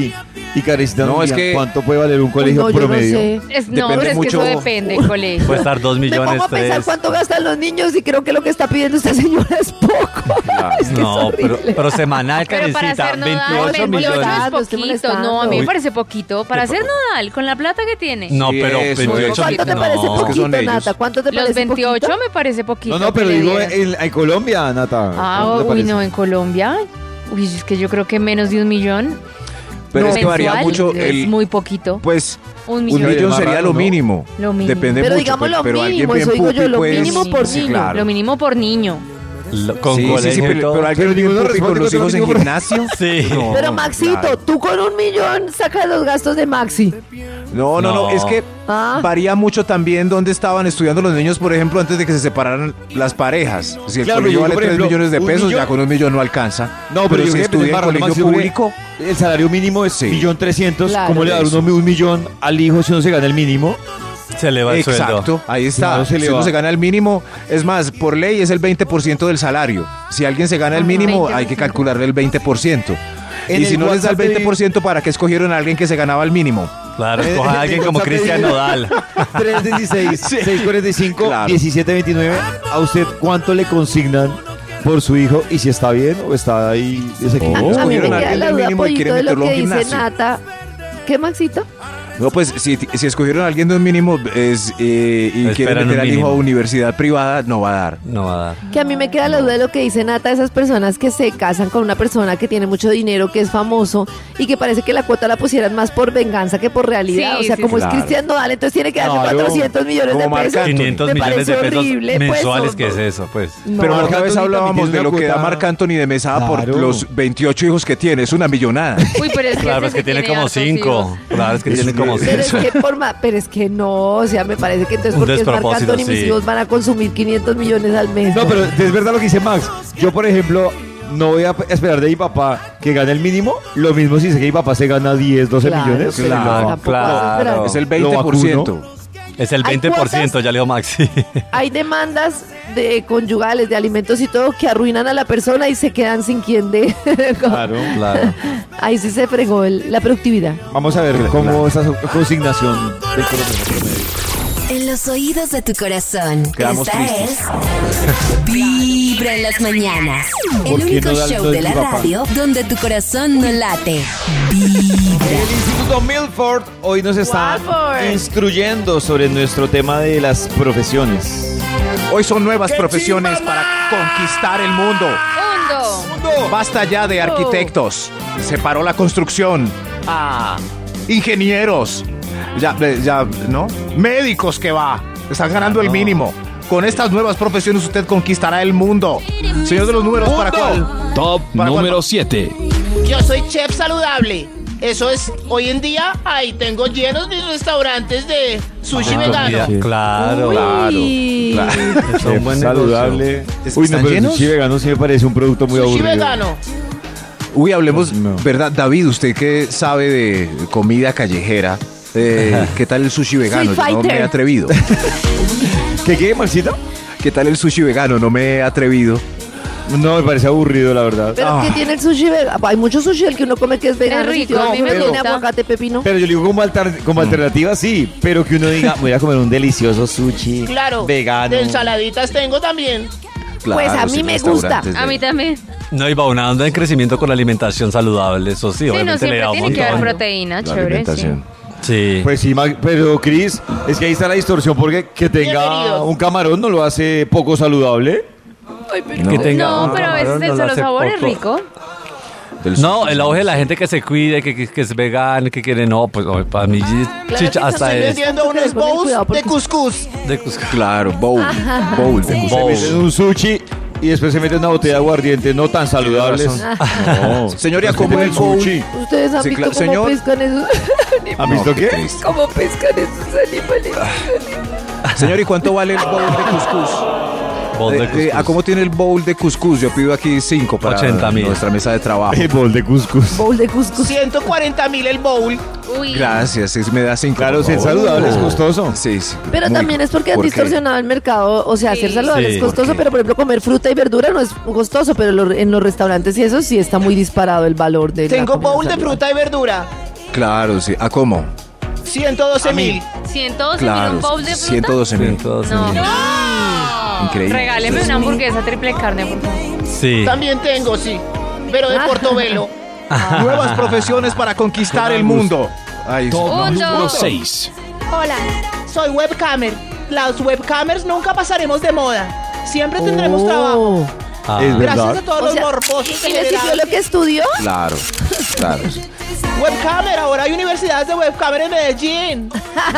Y Karencita, No, es que- ¿cuánto puede valer un colegio No, yo no promedio? sé. Depende es mucho. que eso depende del colegio. Puede estar 2 Me millones, pongo a pensar 3. cuánto gastan los niños y creo que lo que está pidiendo esta señora es poco. Es que No, es pero, horrible. pero semanal, Pero para Karencita, hacer nodal, 28 millones. es Estoy poquito. molestando. No, a mí me Uy. parece poquito. Para hacer nodal, con la plata que tiene. No, Sí, pero eso, 28 ¿Cuánto te no. parece Es que poquito, son ellos. Nata? ¿Cuánto te Los parece 28 poquito? me parece poquito. No, pero que le digo dieran. en Colombia, Nata. Ah, ¿cuánto te uy, parece? no, en Colombia. Uy, es que yo creo que menos de 1 millón. Pero es que mensual varía mucho es el... muy poquito. Pues 1 un millón. millón Más sería raro, lo ¿no? mínimo. Lo mínimo. Depende Pero mucho. digamos lo pero alguien mínimo, bien eso digo yo, pupi, lo pues, mínimo por sí, niño. claro. Lo mínimo por niño. Con Sí, sí, colegio sí, y todo. pero alguien Pero bien ninguno pupi con responde los que hijos en todo gimnasio. Sí. No, Pero Maxito, claro. tú con 1 millón sacas los gastos de Maxi. No, No. es que Ah. varía mucho también dónde estaban estudiando los niños, por ejemplo, antes de que se separaran las parejas. Si el Claro, colegio yo, vale por 3 ejemplo, millones de 1 pesos, millón. ya con 1 millón no alcanza. No, pero yo si creo que estudia en es colegio Maxi, público, el salario mínimo es Sí. 1.300.000. Claro. ¿Cómo le dar Eso. 1 millón al hijo si no se gana el mínimo? Se le va el sueldo. exacto, ahí está. Claro, se le Si uno va. se gana el mínimo, es más, por ley es el 20% del salario. Si alguien se gana el mínimo, 20%. hay que calcularle el 20%. En Y si el no les da el WhatsApp de- 20%, ¿para qué escogieron a alguien que se ganaba el mínimo? Claro, escoja a alguien como WhatsApp de- Cristian Nodal. 316-645-1729. Claro. ¿A usted cuánto le consignan por su hijo? Y si está bien o está ahí desequilibrado. A mí me Escogieron a queda alguien la del duda, mínimo y pollito, quieren de lo meterlo a que un dice gimnasio. Nata. ¿Qué, Maxito? No, pues si escogieron a alguien de un mínimo y quieren Esperan meter un al hijo a mínimo. universidad privada, no va a dar. No va a dar. Que a mí me queda la duda de lo que dice Nata, de esas personas que se casan con una persona que tiene mucho dinero, que es famoso y que parece que la cuota la pusieran más por venganza que por realidad. Sí, O sea, sí, como sí. es Cristian Nodal, entonces tiene que darse Claro. 400 millones Como de Marc pesos. Anthony. 500 Me millones de parece pesos horrible, pues, mensuales, o ¿qué no. es eso? Pues. No. Pero la Marc otra vez Anthony hablábamos también de tiene lo una que da cuota. Marc Anthony de Mesada por Claro. los 28 hijos que tiene. Es una millonada. Uy, pero es que Claro, ese es que sí tiene como hartos 5. hijos. Claro, es que tiene como Pero 5. es que pero es que no, o sea, me parece que entonces Un porque es Marc despropósito, Anthony, mis sí. hijos van a consumir 500 millones al mes. No, pero es verdad lo que dice Max. Yo, por ejemplo, no voy a esperar de mi papá que gane el mínimo. Lo mismo si sé que mi papá se gana 10, 12 Claro, millones. pero Claro, tampoco vas a claro. esperar. Es el Lo 20%. Es el Hay 20%, cuotas. ya leo Maxi. Hay demandas de conyugales, de alimentos y todo que arruinan a la persona y se quedan sin quien de. Claro. Claro. Ahí sí se fregó la productividad. Vamos a ver cómo esa consignación del colombiano promedio. En los oídos de tu corazón. Quedamos Esta tristes. es Vibra en las mañanas. El ¿Por qué único no da- show no de es la mi papá? radio donde tu corazón no late. Vibra. El Instituto Milford hoy nos está Watford. instruyendo sobre nuestro tema de las profesiones. Hoy son nuevas profesiones para conquistar el mundo. Mundo. Basta ya de arquitectos. Se paró la construcción. Ingenieros. Ya, ¿no? Médicos que va. Están ganando el mínimo. Con estas nuevas profesiones usted conquistará el mundo. Señor de los números, ¿para cuál? Top ¿Para cuál? número 7. Yo soy chef saludable. Eso es, hoy en día, ahí tengo llenos mis restaurantes de sushi vegano. Sí. Claro. Uy. Es un buen saludable. ¿Es- Uy, no, están pero el llenos? sushi vegano sí me parece un producto muy Sushi aburrido. vegano. Uy, hablemos, No. ¿verdad? David, usted que sabe de comida callejera, ¿qué tal el sushi vegano? Street Yo no me he Fighter. atrevido. ¿Qué, Marcito? ¿Qué tal el sushi vegano? No me he atrevido. No, me parece aburrido, la verdad. Pero ¿qué tiene el sushi vegano? Hay mucho sushi el que uno come que es vegano. Es rico, sitio a mí me tiene gusta. aguacate, pepino. Pero yo digo como alternativa, sí. Pero que uno diga, voy a comer un delicioso sushi Claro. vegano. De ensaladitas tengo también. Pues a mí sí, me restaurantes A mí de- también. No, y va una onda en crecimiento con la alimentación saludable, eso sí, Sí, no obviamente le siempre da un tiene que haber montón. proteína, La chévere. Sí. alimentación. Sí. Pues sí, pero Cris, es que ahí está la distorsión porque que tenga Bienvenidos. un camarón no lo hace poco saludable. Que tenga No, un pero a veces camarón el no lo solo hace sabor es poco. rico. Del No, sushi. el auge de la gente que se cuide, que es vegano, que quiere, no, pues no, para mí chicha, hasta Estoy es vendiendo Con el unos bowls cuidado, de porque- cuscús. de Cusco. Claro, bowl. Bowl de Bowl. Meten un sushi y después se mete una botella de aguardiente no tan saludables. razón. No. Señoría, Después ¿cómo meten el bowl? sushi. ¿Ustedes han Sí, visto claro, cómo señor. pescan esos ¿Han No, visto qué qué? triste. cómo pescan esos animales? Señor, ¿y cuánto vale el bowl de cuscús? Bowl de cuscús. ¿A cómo tiene el bowl de cuscús? Yo pido aquí 5 para 80.000. nuestra mesa de trabajo. El bol de cuscús. Bowl de cuscús. 140.000 el bowl. Uy. Gracias, sí, me da 5. Claro, ser saludable es costoso. Sí, sí. Pero Muy- también es porque han ¿por qué? distorsionado el mercado. O sea, Sí. ser saludable Sí. es costoso, ¿Por qué? pero por ejemplo comer fruta y verdura no es costoso, pero en los restaurantes y eso sí está muy disparado el valor de la Tengo comida bowl de saludable. fruta y verdura. Claro, sí. ¿A cómo? 112.000. 112.000 Claro, un bowl de fruta. 112.000. No. Increíble. Regáleme una hamburguesa triple carne, por favor. Sí. También tengo, sí. Pero de Portobelo. Nuevas profesiones para conquistar el mundo. Ay, Un, Número dos. 6. Hola, soy webcamer. Las webcamers nunca pasaremos de moda. Siempre tendremos trabajo. Es Gracias verdad. a todos O los sea, morbosos ¿Y le sirvió generales. lo que estudió? Claro, claro. Webcamer, ahora hay universidades de webcamer en Medellín.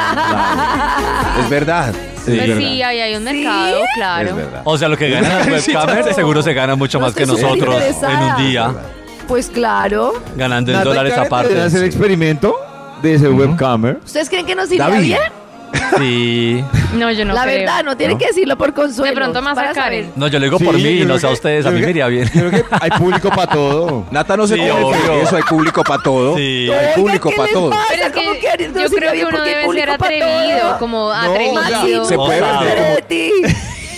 Es verdad. Sí. Pues sí, ahí hay un mercado, Es claro. verdad. O sea, lo que ganan las webcamers seguro se gana mucho No más que estoy súper nosotros en interesada. un día, Pues claro. ganando en Nata y dólares Karen aparte. deberían hacer el experimento de ese webcamer. ¿Ustedes creen que nos iría David. bien? Sí. No, yo no La creo. verdad, no tienen que decirlo por consuelo. De pronto más para a Karen. saber. No, yo lo digo Sí, por mí, yo no creo sé a que- ustedes, a yo mí creo me iría bien. Yo creo que hay público para todo. Nata no se Sí, puede obvio. eso, hay público para todo. Sí. Hay Oigan, público ¿qué para les todo. pasa? Pero es ¿Cómo que que yo creo que uno porque debe público ser para atrevido, todo? como Maxi, atrevido. se puede nunca lo vender como- esperé de ti.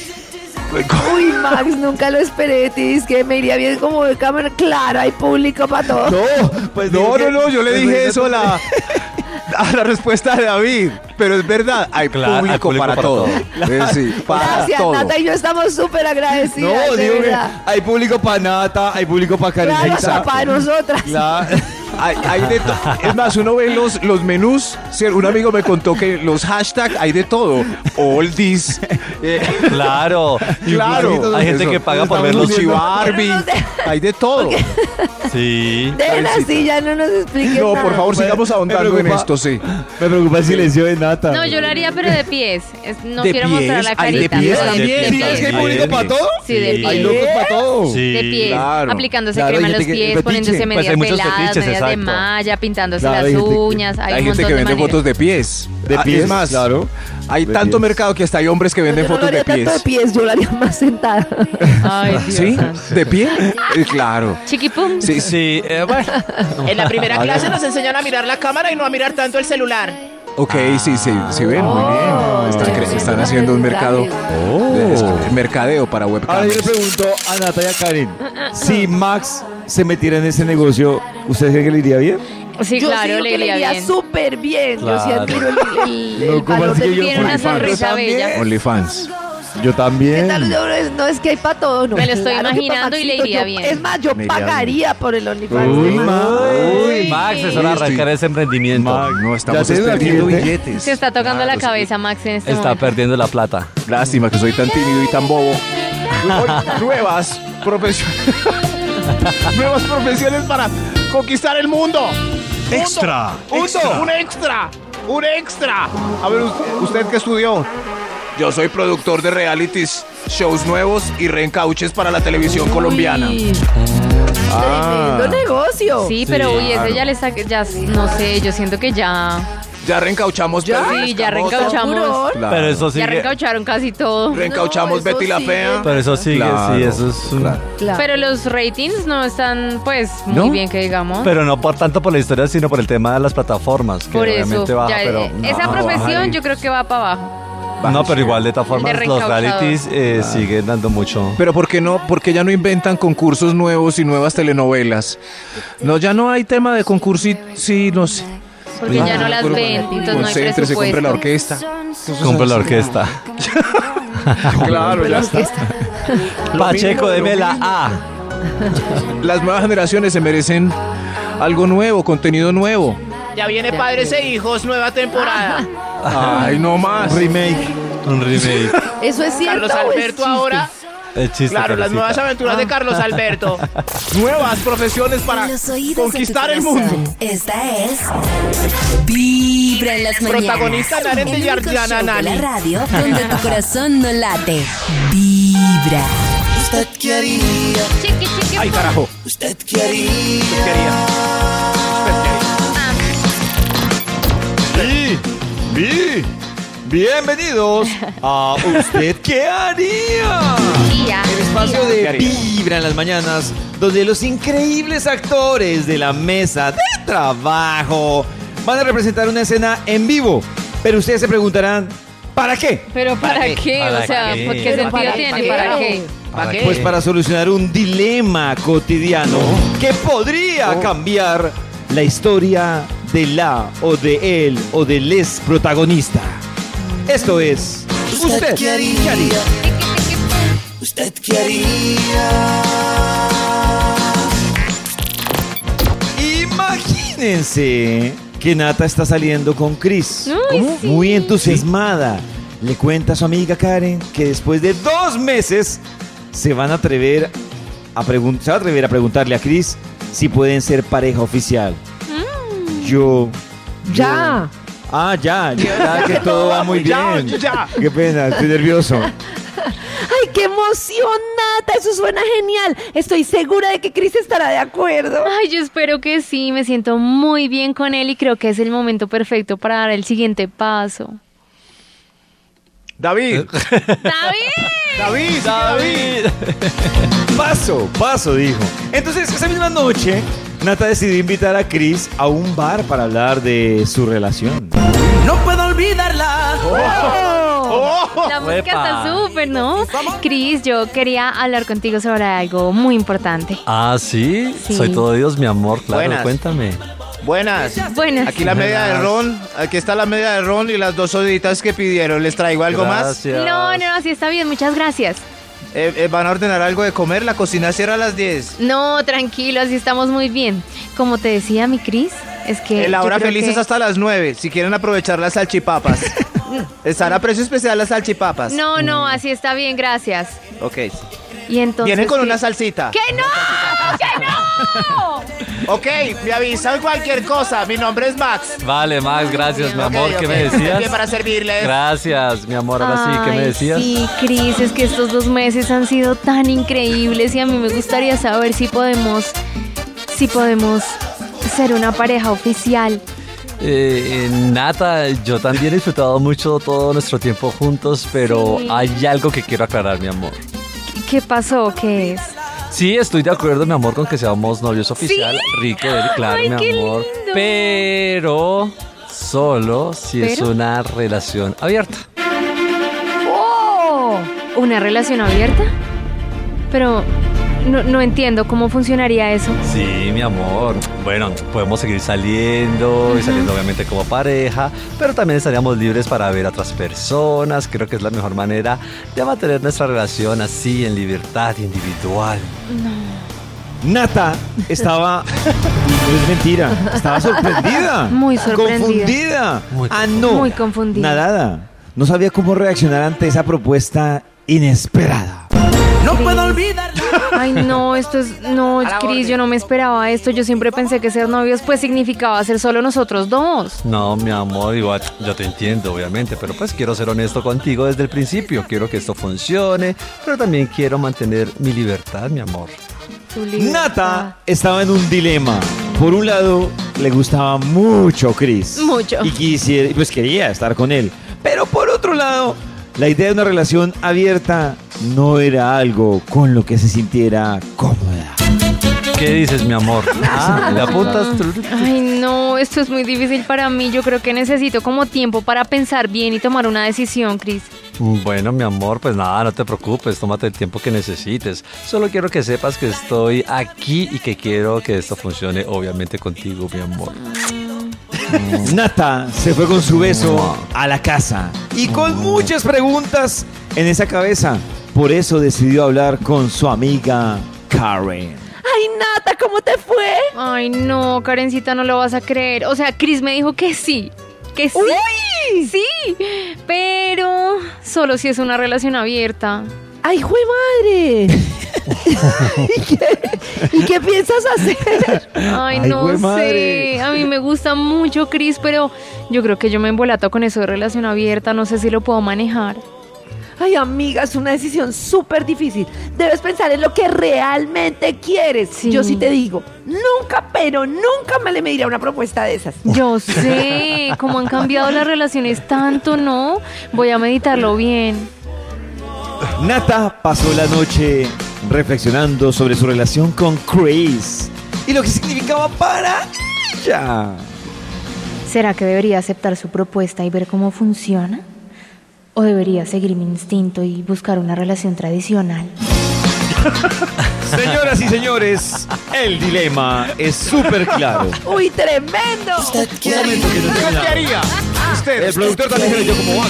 Uy, Max, nunca lo esperé de ti. Es que me iría bien como de cámara. Claro, hay público para todo. No, pues digo que- No, yo le pues dije imagínate- eso a la respuesta de David. Pero es verdad, hay Claro, hay público público para para todo. todo. Sí, para Gracias, todo. Nata y yo estamos súper agradecidas. No, de digo que verdad. hay público para Nata, hay público para Claro, Karencita. hasta para nosotras. Claro. Hay de es más, uno ve los menús. Sí, un amigo me contó que los hashtags hay de todo. Oldies. Claro. Claro. Hay gente Eso. que paga por ver Los los Chibarbi. Hay de todo. Sí. Dejen así, ya no nos expliquen No, nada. por favor, sigamos Me ahondando en preocupa- esto, sí. Me preocupa el silencio de Nata. No, yo lo haría, pero de pies. No ¿De quiero pies? mostrar la Ay, de carita. pies pero también. de ¿Sí es que hay pies. público para todo? Sí, de pies. Hay locos para todo. Sí. De pies, claro. aplicándose Claro, crema hay en los gente que- pies, fetiche. poniéndose Pues medias hay muchos peladas, fetiches, medias de exacto. malla, pintándose Claro, las hay gente que- uñas. Hay, Hay un gente montón que de vende maneras. fotos de pies. De pies, Es más, claro. hay De tanto pies. mercado que hasta hay hombres que venden Yo no lo fotos de haría tanto de pies. pies, yo lo haría más sentada. Ay, Dios ¿Sí? santo. ¿De pie? Claro. Chiquipum. Sí, sí. Sí, bueno. En la primera clase nos enseñan a mirar la cámara y no a mirar tanto el celular. Ok, sí, ven, muy bien. Están haciendo un mercado, mercadeo para Ahora yo le webcams. pregunto a Nata y a Karen, si Max se metiera en ese negocio, ¿ustedes creen que le iría bien? Sí, Yo claro, sigo le que le iría iría bien. súper bien. Yo sí Claro. admiro el No, ¿cómo valor así del que yo Tiene una OnlyFans? sonrisa Yo también. bella. OnlyFans. Yo ¿Qué también. tal? No es que hay para todo, ¿no? Me lo estoy Claro que pa' imaginando y le Maxito, iría yo- bien. Es más, yo Me iría pagaría por el OnlyFans. Uy, de Max. Uy, Max, es hora de arrancar ese emprendimiento. No, estamos Ya tengo perdiendo cliente. billetes. Se está tocando Claro, la sí. cabeza Max en este Está momento. perdiendo la plata. Lástima que soy tan tímido y tan bobo. Nuevas profesiones. Nuevas profesiones para conquistar el mundo. Extra. Un extra. Un extra. A ver, ¿usted qué estudió? Yo soy productor de realities, shows nuevos y reencauches para la televisión colombiana. Uy, Ah. tremendo negocio. Sí, pero uy, claro. ese ya le está, ya, no sé, yo siento que ya, Ya reencauchamos. Perry sí, ya Escamosa. reencauchamos. Furor. Claro. Pero eso Ya sigue. reencaucharon casi todo. Reencauchamos No, eso Betty la sigue. Fea. Pero eso sigue, Claro, sí, eso es un- claro. Claro. Pero los ratings no están, pues, muy ¿No? bien que digamos. Pero no por tanto por la historia, sino por el tema de las plataformas. Que Por eso, obviamente baja, ya, pero esa no, profesión baja yo creo que va para abajo. No, pero igual de todas formas De los reencauchador. realities siguen dando mucho. Pero ¿por qué no? ¿Por qué ya no inventan concursos nuevos y nuevas telenovelas? No, ya no hay tema de concurso, sí, no sé. Porque ya no las ven, entonces no hay Concéntrese, compre la presupuesto. orquesta. Compra la orquesta. Claro, ya está. Pacheco, deme la A. Las nuevas generaciones se merecen algo nuevo, contenido nuevo. Ya viene Padres e Hijos, nueva temporada. Ay, no más. Remake. Un remake. ¿Eso es cierto Carlos o es Alberto chiste? ahora. El chiste. Claro, las Karencita. nuevas aventuras de Carlos Alberto. Nuevas profesiones para En los oídos conquistar de el tu mundo. corazón. Esta es Vibra en las mañanas. Protagonista Karen de El único Yarjana show de la Nani. radio donde tu corazón no late. Vibra. ¿Usted qué haría? Chiqui, chiqui, Ay, pum. carajo. ¿Usted qué haría? Bienvenidos a ¿Usted qué haría? Ya. El espacio ¿Qué de haría? Vibra en las mañanas, donde los increíbles actores de la mesa de trabajo van a representar una escena en vivo. Pero ustedes se preguntarán, ¿para qué? Pero ¿para qué? ¿Para O sea, qué? ¿por qué Pero sentido ¿para tiene? qué? ¿Para qué? ¿Para qué? Pues para solucionar un dilema cotidiano que podría cambiar la historia de la o de él o del ex protagonista. Esto es ¿Usted qué haría? ¿Usted qué haría? Imagínense que Nata está saliendo con Chris. Uy, sí. Muy entusiasmada. Le cuenta a su amiga Karen que después de 2 meses se van a atrever a preguntarle a Chris si pueden ser pareja oficial. Ya. Ya que todo va muy bien. Ya. Qué pena, estoy nervioso. ¡Ay, qué emoción, Nata! Eso suena genial. Estoy segura de que Chris estará de acuerdo. Ay, yo espero que sí, me siento muy bien con él y creo que es el momento perfecto para dar el siguiente paso. David. David. Paso, dijo. Entonces, esa misma noche, Nata decidió invitar a Chris a un bar para hablar de su relación. No puedo olvidarla. La música está súper, ¿no? Chris, yo quería hablar contigo sobre algo muy importante. Ah, ¿sí? Sí. Soy todo Dios, mi amor, claro, Buenas. cuéntame. Buenas. Buenas. Aquí la media de ron. Aquí está la media de ron y las 2 soditas que pidieron. ¿Les traigo algo Gracias. No, así está bien, muchas gracias. más? ¿Van a ordenar algo de comer? La cocina cierra a las 10. No, tranquilo, así estamos muy bien. Como te decía mi Chris, es que... La hora yo creo feliz que- es hasta las 9. Si quieren aprovechar las salchipapas. Están a precio especial las salchipapas. No, así está bien, gracias. Ok. Y entonces... Vienen con ¿qué? una salsita. ¡Que no! ¡Que no! Ok, me avisan cualquier cosa. Mi nombre es Max. Vale, Max, gracias, mi Ok, amor. ¿Qué me Estoy decías? bien para servirles. Gracias, mi amor. Ahora sí, ¿qué me Ay, decías? Sí, Cris, es que estos 2 meses han sido tan increíbles y a mí me gustaría saber si podemos ser una pareja oficial. Nata, yo también he disfrutado mucho todo nuestro tiempo juntos, pero Sí. hay algo que quiero aclarar, mi amor. ¿Qué pasó? ¿Qué es? Sí, estoy de acuerdo, mi amor, con que seamos novios oficial. Rico, claro, Ay, mi qué amor. lindo. Pero solo si es ¿Pero? una relación abierta. ¡Oh! ¿Una relación abierta? Pero no entiendo cómo funcionaría eso. Sí, mi amor. Bueno, podemos seguir saliendo y saliendo obviamente como pareja, pero también estaríamos libres para ver a otras personas. Creo que es la mejor manera de mantener nuestra relación así en libertad individual. Nata estaba... No es mentira. Estaba sorprendida. Muy sorprendida. Confundida. Muy No. Muy confundida. Nadada. No sabía cómo reaccionar ante esa propuesta inesperada. No puedo olvidarla. Ay, no, esto es... No, Cris, yo no me esperaba esto. Yo siempre pensé que ser novios pues significaba ser solo nosotros 2. No, mi amor, igual yo te entiendo, obviamente, pero pues quiero ser honesto contigo desde el principio. Quiero que esto funcione, pero también quiero mantener mi libertad, mi amor. Tu libertad. Nata estaba en un dilema. Por un lado, le gustaba mucho Chris. Mucho. Y quería estar con él. Pero por otro lado, la idea de una relación abierta no era algo con lo que se sintiera cómoda. ¿Qué dices, mi amor? ¿Le apuntas? Ay, no, esto es muy difícil para mí. Yo creo que necesito como tiempo para pensar bien y tomar una decisión, Cris. Bueno, mi amor, pues nada, no te preocupes, tómate el tiempo que necesites. Solo quiero que sepas que estoy aquí y que quiero que esto funcione, obviamente, contigo, mi amor. Nata se fue con su beso a la casa y con muchas preguntas en esa cabeza. Por eso decidió hablar con su amiga Karen. ¡Ay, Nata, ¿cómo te fue? Ay, no, Karencita, no lo vas a creer. O sea, Cris me dijo que sí. Que sí. ¡Uy! Sí, pero solo si es una relación abierta. ¡Ay, jue madre! ¿Y qué piensas hacer? Ay, Ay, no jue sé. madre. A mí me gusta mucho, Cris, pero yo creo que yo me embolato con eso de relación abierta. No sé si lo puedo manejar. Ay, amiga, es una decisión súper difícil. Debes pensar en lo que realmente quieres. Sí. Yo sí te digo, nunca, pero nunca me le mediría una propuesta de esas. Yo sé cómo han cambiado las relaciones tanto, ¿no? Voy a meditarlo bien. Nata pasó la noche reflexionando sobre su relación con Chris y lo que significaba para ella. ¿Será que debería aceptar su propuesta y ver cómo funciona? ¿O debería seguir mi instinto y buscar una relación tradicional? Señoras y señores, el dilema es súper claro. ¡Uy, tremendo! ¿Usted qué Un momento que no he ¿Usted qué terminado. haría? Usted. El productor también se metió como vaca.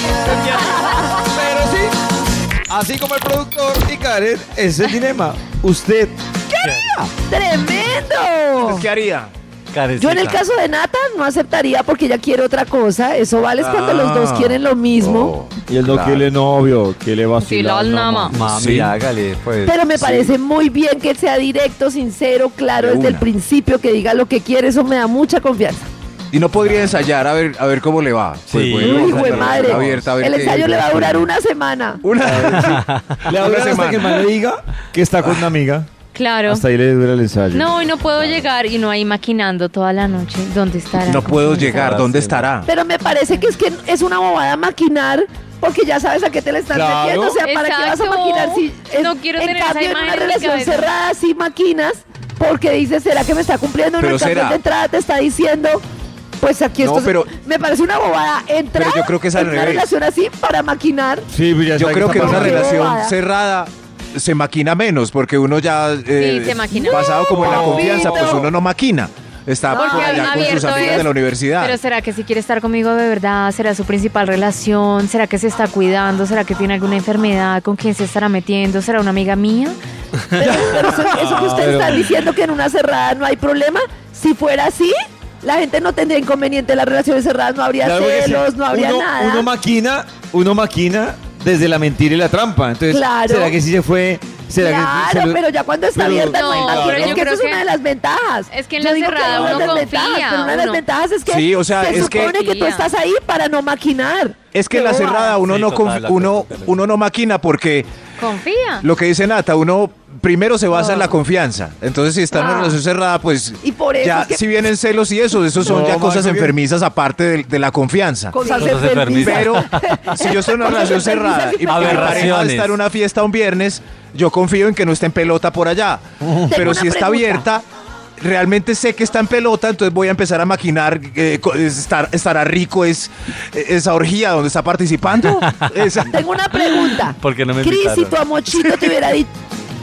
Pero sí, así como el productor y Karen, es el dilema. ¿Usted qué haría? ¡Tremendo! ¿Usted qué haría? Yo en el caso de Nata no aceptaría porque ella quiere otra cosa. Eso vale es cuando los dos quieren lo mismo. Y él no quiere novio, que le va a Sí, la nama. Mami, hágale, pues. Pero me parece muy bien que él sea directo, sincero, claro De desde el una. principio, que diga lo que quiere. Eso me da mucha confianza. Y no podría ensayar a ver cómo le va. Sí. bueno, Uy, vamos a güey, la madre. relación abierta, a ver El qué- ensayo le va a durar una semana. Le va a Una durar hasta semana. que el man le diga que está con una amiga. Claro. Hasta ahí le dura el ensayo. No, y no puedo llegar y no ahí maquinando toda la noche. ¿Dónde estará? No puedo ¿Cómo llegar, estará? ¿dónde estará? Pero me parece que es una bobada maquinar, porque ya sabes a qué te le estás Claro. metiendo. O sea, ¿para qué vas a Exacto. maquinar si No quiero en tener esa cambio, en imagen una en mi relación cabeza. cerrada sí maquinas, porque dices, ¿será que me está cumpliendo? Pero En cambio, será. de entrada te está diciendo, pues aquí No, esto pero- me parece una bobada. Entrar Pero yo creo que es al en una revés. relación así para maquinar. Sí, pues ya Yo sabe creo que en está una pasando. relación Bobada. cerrada se maquina menos, porque uno ya se maquina. basado como en la No, confianza, pues Vito. uno no maquina. Está Porque por allá con sus abierto amigas es- de la universidad. Pero ¿será que si quiere estar conmigo de verdad? ¿Será su principal relación? ¿Será que se está cuidando? ¿Será que tiene alguna enfermedad? ¿Con quién se estará metiendo? ¿Será una amiga mía? Pero eso que ustedes están diciendo que en una cerrada no hay problema, si fuera así, la gente no tendría inconveniente. Las relaciones cerradas no habría Claro que sí. celos, no habría uno, nada. Uno maquina desde la mentira y la trampa. Entonces, Claro. ¿será que sí se fue? ¿Será Claro, que se lo- pero ya cuando está Pero- abierta no hay No, maquillaje. pero yo Es que creo eso es que- una de las ventajas. Es que en Yo la digo que cerrada es una de uno las ventajas, confía, pero una de las uno- ventajas es que Sí, o sea, se es que- supone que tú Confía. estás ahí para no maquinar. Es que en la Qué cerrada uno Sí, no total, la uno cosa. no maquina porque Confía. lo que dice Nata, uno primero se basa en la confianza. Entonces, si está en una Ah. relación cerrada, pues Y por eso ya es que- si vienen celos y eso son No, ya cosas Marco, enfermizas aparte de la confianza. Cosas Cosas enfermizas. Pero si yo estoy en una relación cerrada y mi pareja Aberraciones. está en una fiesta un viernes, yo confío en que no esté en pelota por allá. Pero una si está pregunta. abierta, realmente sé que está en pelota, entonces voy a empezar a maquinar, estará rico esa orgía donde está participando. Tengo una pregunta. ¿Por qué no me Cris, si invitaron? tu amochito te hubiera dicho,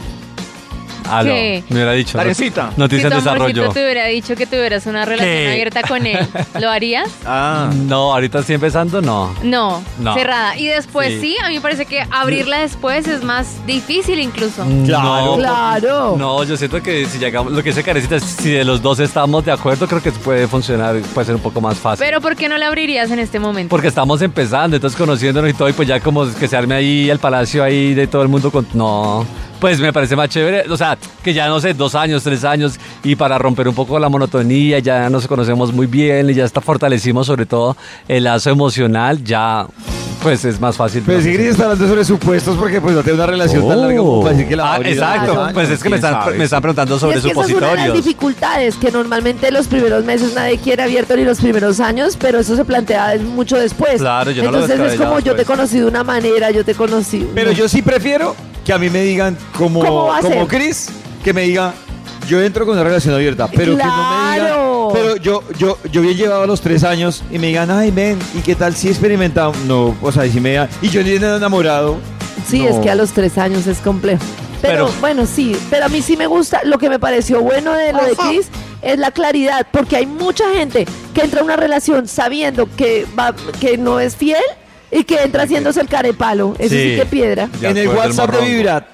Ah, no, ¿Qué? me hubiera dicho. Karencita. Noticia en Si tu amorcito desarrollo. te hubiera dicho que tuvieras una relación ¿Qué? abierta con él, ¿lo harías? Ah. No, ahorita estoy empezando, no. No, No. cerrada. Y después Sí. sí, a mí me parece que abrirla después es más difícil incluso. No, claro. No, yo siento que si llegamos, lo que dice Carecita, si de los dos estamos de acuerdo, creo que puede funcionar, puede ser un poco más fácil. Pero ¿por qué no la abrirías en este momento? Porque estamos empezando, entonces conociéndonos y todo, y pues ya como que se arme ahí el palacio ahí de todo el mundo con... No, pues me parece más chévere, o sea, que ya no sé, 2 años, 3 años, y para romper un poco la monotonía, ya nos conocemos muy bien y ya fortalecimos sobre todo el lazo emocional, ya pues es más fácil. Pero si Cris está hablando sobre supuestos porque pues no tiene una relación tan larga como para decir que la va a Ah, abrir. exacto, Claro. pues es que me ¿Quién están, sabe? me están preguntando y sobre es que esa es una de las supositorios. dificultades, que normalmente los primeros meses nadie quiere abierto ni los primeros años, pero eso se plantea mucho después. Claro, yo no lo Entonces es descabellado, como yo te pues. conocí de una manera, yo te conocí. Pero no. yo sí prefiero que a mí me digan ¿Cómo va a como ser? Cris, que me diga, yo entro con una relación abierta, pero que no me Claro. digan, pero yo bien llevado a los 3 años y me digan, ay, ven, ¿y qué tal si experimentamos? No, o sea, y si me digan, y yo ni he enamorado. Sí, no. es que a los 3 años es complejo. Pero bueno, sí, pero a mí sí me gusta. Lo que me pareció bueno de lo de Cris es la claridad, porque hay mucha gente que entra a una relación sabiendo que no es fiel y que entra haciéndose el carepalo. Eso sí, Sí. que piedra. De En el acuerdo, WhatsApp de morrongo. Vibra,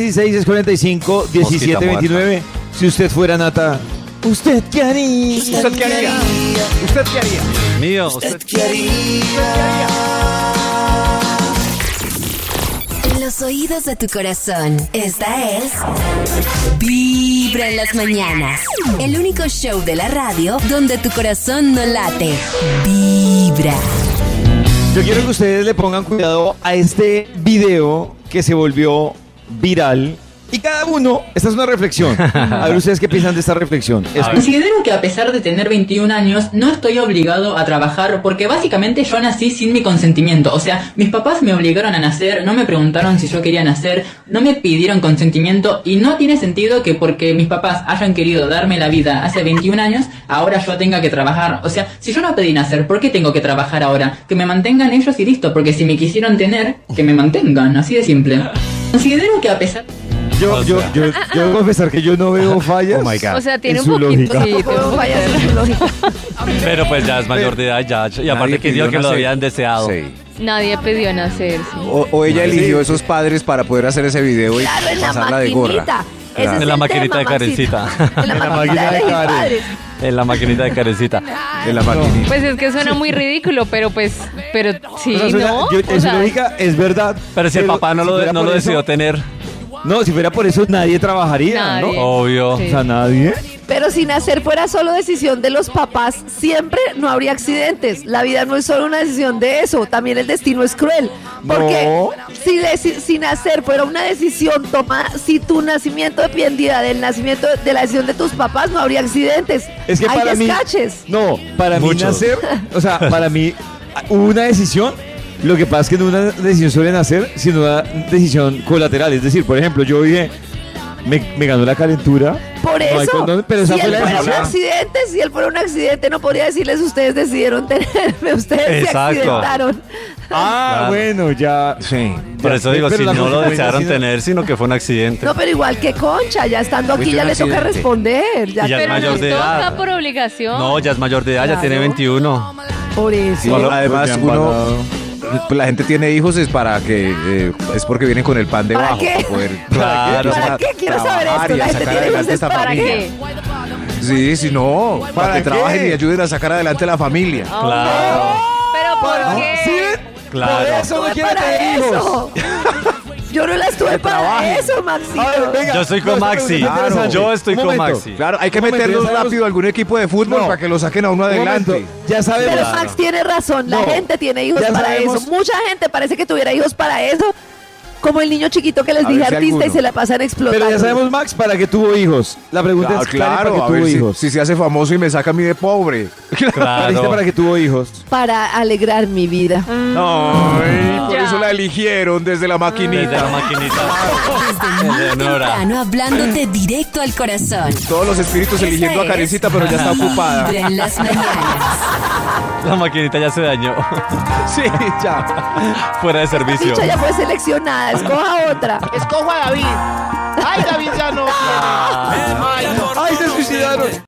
316-645-1729. Si usted fuera Nata, ¿usted qué haría? ¿Usted qué haría? ¿Usted qué haría? Mío, ¿Usted qué haría? En los oídos de tu corazón, esta es Vibra en las mañanas. El único show de la radio donde tu corazón no late. Vibra. Yo quiero que ustedes le pongan cuidado a este video que se volvió viral. Y cada uno, esta es una reflexión. A ver ustedes qué piensan de esta reflexión. Considero que a pesar de tener 21 años, no estoy obligado a trabajar porque básicamente yo nací sin mi consentimiento. O sea, mis papás me obligaron a nacer, no me preguntaron si yo quería nacer, no me pidieron consentimiento y no tiene sentido que porque mis papás hayan querido darme la vida hace 21 años, ahora yo tenga que trabajar. O sea, si yo no pedí nacer, ¿por qué tengo que trabajar ahora? Que me mantengan ellos y listo, porque si me quisieron tener, que me mantengan, así de simple. Considero que a pesar... Yo debo confesar que yo no veo fallas. Oh my God. O sea, tiene en un su poquito. lógica. Sí, tiene un Vaya a ser su lógica. Pero pues ya es mayor de edad, ya. Y aparte Nadie que dijo pidió que lo nacer. habían deseado. Sí. Nadie pidió nacer, sí. O ella eligió esos padres para poder hacer ese video y Claro, en la pasarla de gorra. maquinita. Ese Claro. es En la el maquinita de tema, Maxito. Karencita. En la máquina de elegir padres. En la maquinita de Karencita. En la maquinita. Pues es que suena muy ridículo, pero sí, O sea, suena- ¿no? en O su sea, lógica es verdad. Pero si el papá no fuera lo por eso- decidió tener, No, si fuera por eso nadie trabajaría, Nadie. ¿no? obvio. Sí. O sea, nadie. Pero si nacer fuera solo decisión de los papás, siempre no habría accidentes. La vida no es solo una decisión de eso, también el destino es cruel. Porque No. si nacer fuera una decisión tomada, si tu nacimiento dependía del nacimiento de la decisión de tus papás, no habría accidentes. Es que Hay para mí. descaches. No, para mí Muchos. nacer. O sea, para mí hubo una decisión. Lo que pasa es que no una decisión sobre nacer, sino una decisión colateral. Es decir, por ejemplo, yo dije, me ganó la calentura. Por no hay eso, condón, pero esa si fue él la fuera un decisión. accidente, si él fuera un accidente, no podría decirles ustedes decidieron tenerme, ustedes se Exacto. accidentaron. Ah, Claro. bueno, ya. Sí. Por eso digo, Pero si la no lo consecuencia desearon sí no- tener, sino que fue un accidente. No, pero igual que Concha, ya estando aquí Fuiste ya un le toca accidente. responder. Ya Y ya es pero mayor nos de toca edad. por obligación. No, ya es mayor de edad, ya Claro. tiene 21. por eso. Sí, Solo- además Porque han uno, pagado. la gente tiene hijos es para que es porque vienen con el pan ¿Para debajo qué? para poder Claro. ¿Para qué? Quiero saber trabajar esto. y La a gente sacar tiene hijos adelante es esta para familia. qué. Sí, si no, para ¿Para que qué? trabajen y ayuden a sacar adelante la familia. Claro. Pero ¿por qué? ¿Sí? Claro. Por eso no Estuve quiero para tener hijos. eso. Yo no la estuve Que para trabajen. eso, Maxito. A ver, venga. Yo estoy con No, Maxi. esta pregunta es interesante. Yo estoy Un con momento. Maxi. Claro, hay que Un momento, meterlos ya sabemos- rápido a algún equipo de fútbol No. para que lo saquen a uno Un adelante. momento, ya sabemos. Pero Max tiene razón, la No. gente tiene hijos Ya para sabemos- eso. Mucha gente parece que tuviera hijos para eso. Como el niño chiquito que les A dije ver si artista y alguno. se la pasan explotando. Pero ya sabemos, Max, para qué tuvo hijos. La pregunta es Claro, ¿para qué a tuvo ver hijos? si se hace famoso y me saca a mí de pobre. Clariste para qué tuvo hijos. Para alegrar mi vida. Ay, por Ya. eso la eligieron desde la Desde la maquinita. maquinita. Desde muy Eleonora. temprano hablándote directo al corazón. Todos los espíritus Esta eligiendo a es Karencita, pero ya está ocupada. Vibra en las mañanas. La maquinita ya se dañó. Sí, ya. Fuera de servicio. Dicha ya fue seleccionada, escoja otra. Escojo a David. Ay, David ya no. ¡Ay, se suicidaron!